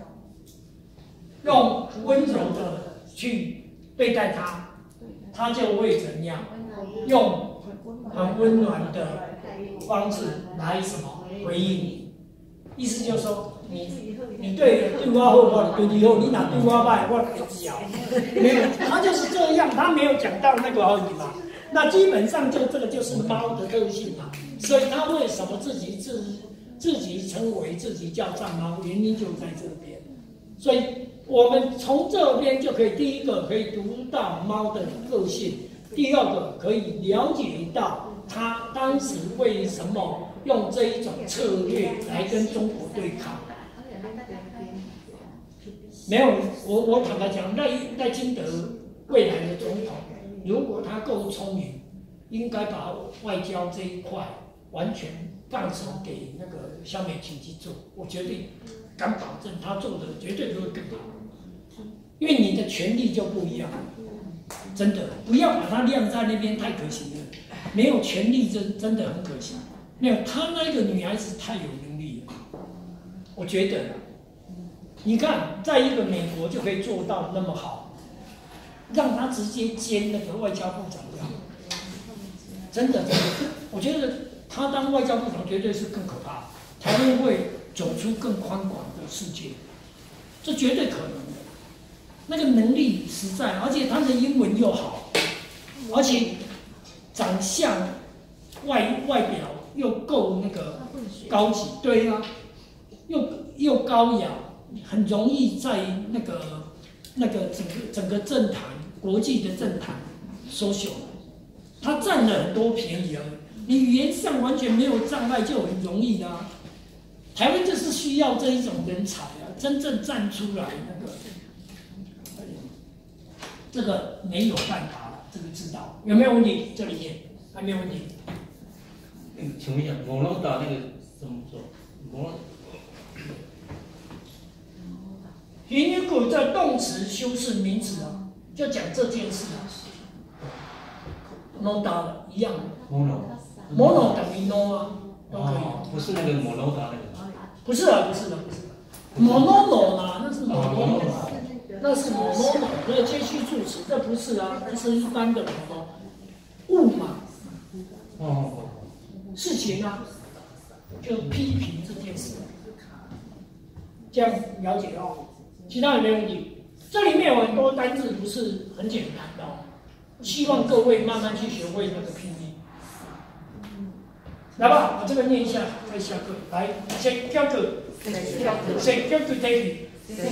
用温柔的去对待它，它就会怎样？用很温暖的方式来什么回应你？意思就是说，你对我好，我对你好，你哪对我坏，我就教。没有，他就是这样，他没有讲到那个而已嘛。那基本上这个就是猫的特性嘛。所以它为什么自己称为自己叫藏猫，原因就在这边。所以我们从这边就可以，第一个可以读到猫的个性，第二个可以了解到它当时为什么用这一种策略来跟中国对抗。 没有，我坦白讲，赖清德未来的总统，如果他够聪明，应该把外交这一块完全放手给那个萧美琴去做。我绝对敢保证，他做的绝对会更好。因为你的权力就不一样，真的不要把它晾在那边，太可惜了。没有权力真的很可惜。没有，她那个女孩子太有能力了，我觉得。你看，在一个美国就可以做到那么好，让他直接兼那个外交部长掉，真的，我觉得他当外交部长绝对是更可怕，台湾会走出更宽广的世界，这绝对可能的。那个能力实在，而且他的英文又好，而且长相外表又够那个高级，对啊，又高雅。很容易在那个整个政坛，国际的政坛social，他占了很多便宜而已。你语言上完全没有障碍，就很容易的啊。台湾就是需要这一种人才啊，真正站出来那个，这个没有办法了，这个知道有没有问题？这里面还没有问题。 请问一下，摩罗达那个怎么做？ hình như của这动词修饰名词啊，就讲这件事啊 ，no 的一样 ，mono 等于 no 啊，都可以。 不是那个摩罗达那个。 不是啊，不是的，不是的。monono 啊，那是 monono 啊，那是 monono， 那个接续助词，这不是啊，这是一般的 mono， 物嘛。 哦。 事情啊，就批评这件事，这样了解哦。其他也没问题。这里面有很多单字不是很简单的哦，希望各位慢慢去学会那个拼音。来吧，把这个念一下，再下课。来，先叫个，先叫个 take，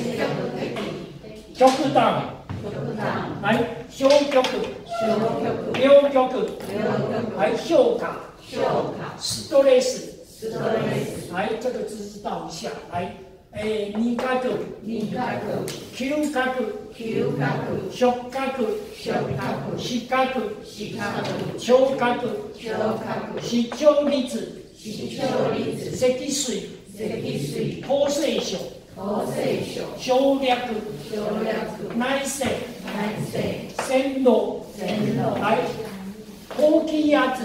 叫个当，来，小叫个，小叫个，来，小卡，stress， 来，这个知道一下，来。にかく、きゅかく、しょかく、しかく、ちょうかく、視聴率、積水、構成書、省略、内政、線路、はい、高気圧、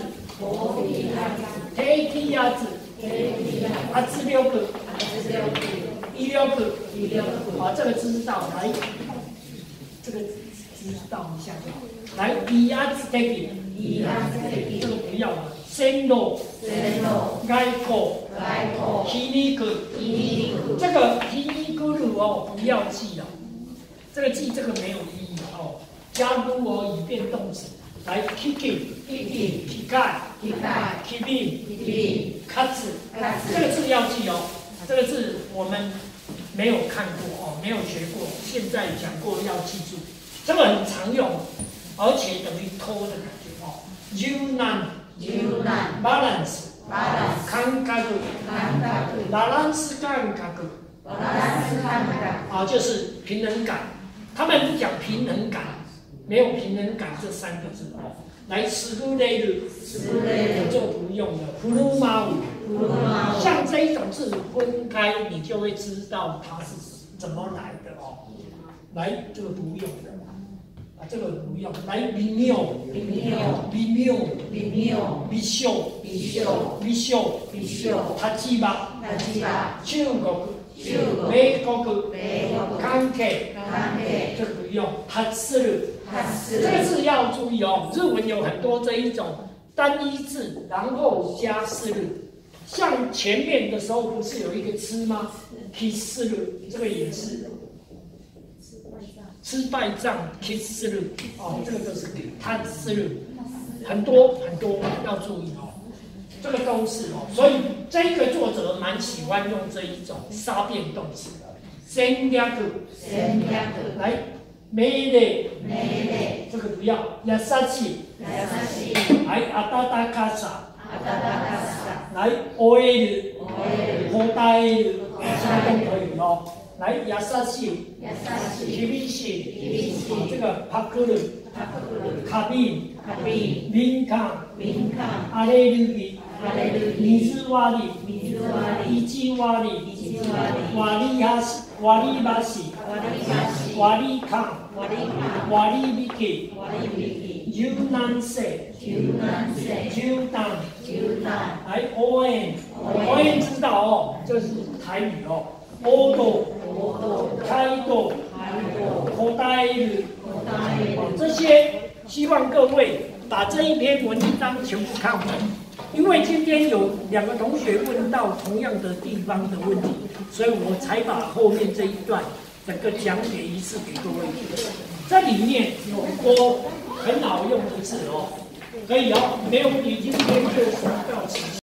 低気圧、圧力、医疗部，好，这个知道来，这个知道一下就好。来，医压子 take， 这个不要了。线路，外科，皮尼克，这个皮尼克鲁哦，不要记哦，这个记这个没有意义哦。加入哦，以变动词。来 ，kicking，kicking，kicking，cut，这个字要记哦。这个字我们没有看过哦，没有学过，现在讲过要记住，这个很常用，而且等于偷的感觉哦。balance， 感覚， balance 感覚，啊，就是平衡感。他们不讲平衡感，没有平衡感这三个字哦。来，スルレル，就不用了。フルマウ。像这一种字分开，你就会知道它是怎么来的哦。来，这个不用的，啊，这个不用。来，微妙，塔吉巴，中国，美国，関係，这个不用。塔斯鲁，这个字要注意哦。日文有很多这一种单一字，然后加斯鲁。像前面的时候不是有一个吃吗？吃了，这个也是吃败仗，吃了哦，这个就是贪吃了，很多要注意哦，这个都是哦，所以这个作者蛮喜欢用这一种杀变动词的。戦略，来，命令，这个不要，優しい，来，温かさ。来 ，oil， 好大 ，这个都可以哦。 来亚萨西，吉比西，这个帕克鲁，卡宾，林康，阿雷鲁比，米兹瓦里，伊基瓦里，瓦利巴西，瓦利康，瓦利比基。ยูนันเซยูนัน来 ON 知道哦，这是台语哦。オド、开ド、口袋日，这些希望各位把这一篇文章全部看完，因为今天有2个同学问到同样的地方的问题，所以我才把后面这一段整个讲解一次给各位听。这里面有很多很好用的字哦，可以哦，没有问题，今天就到此。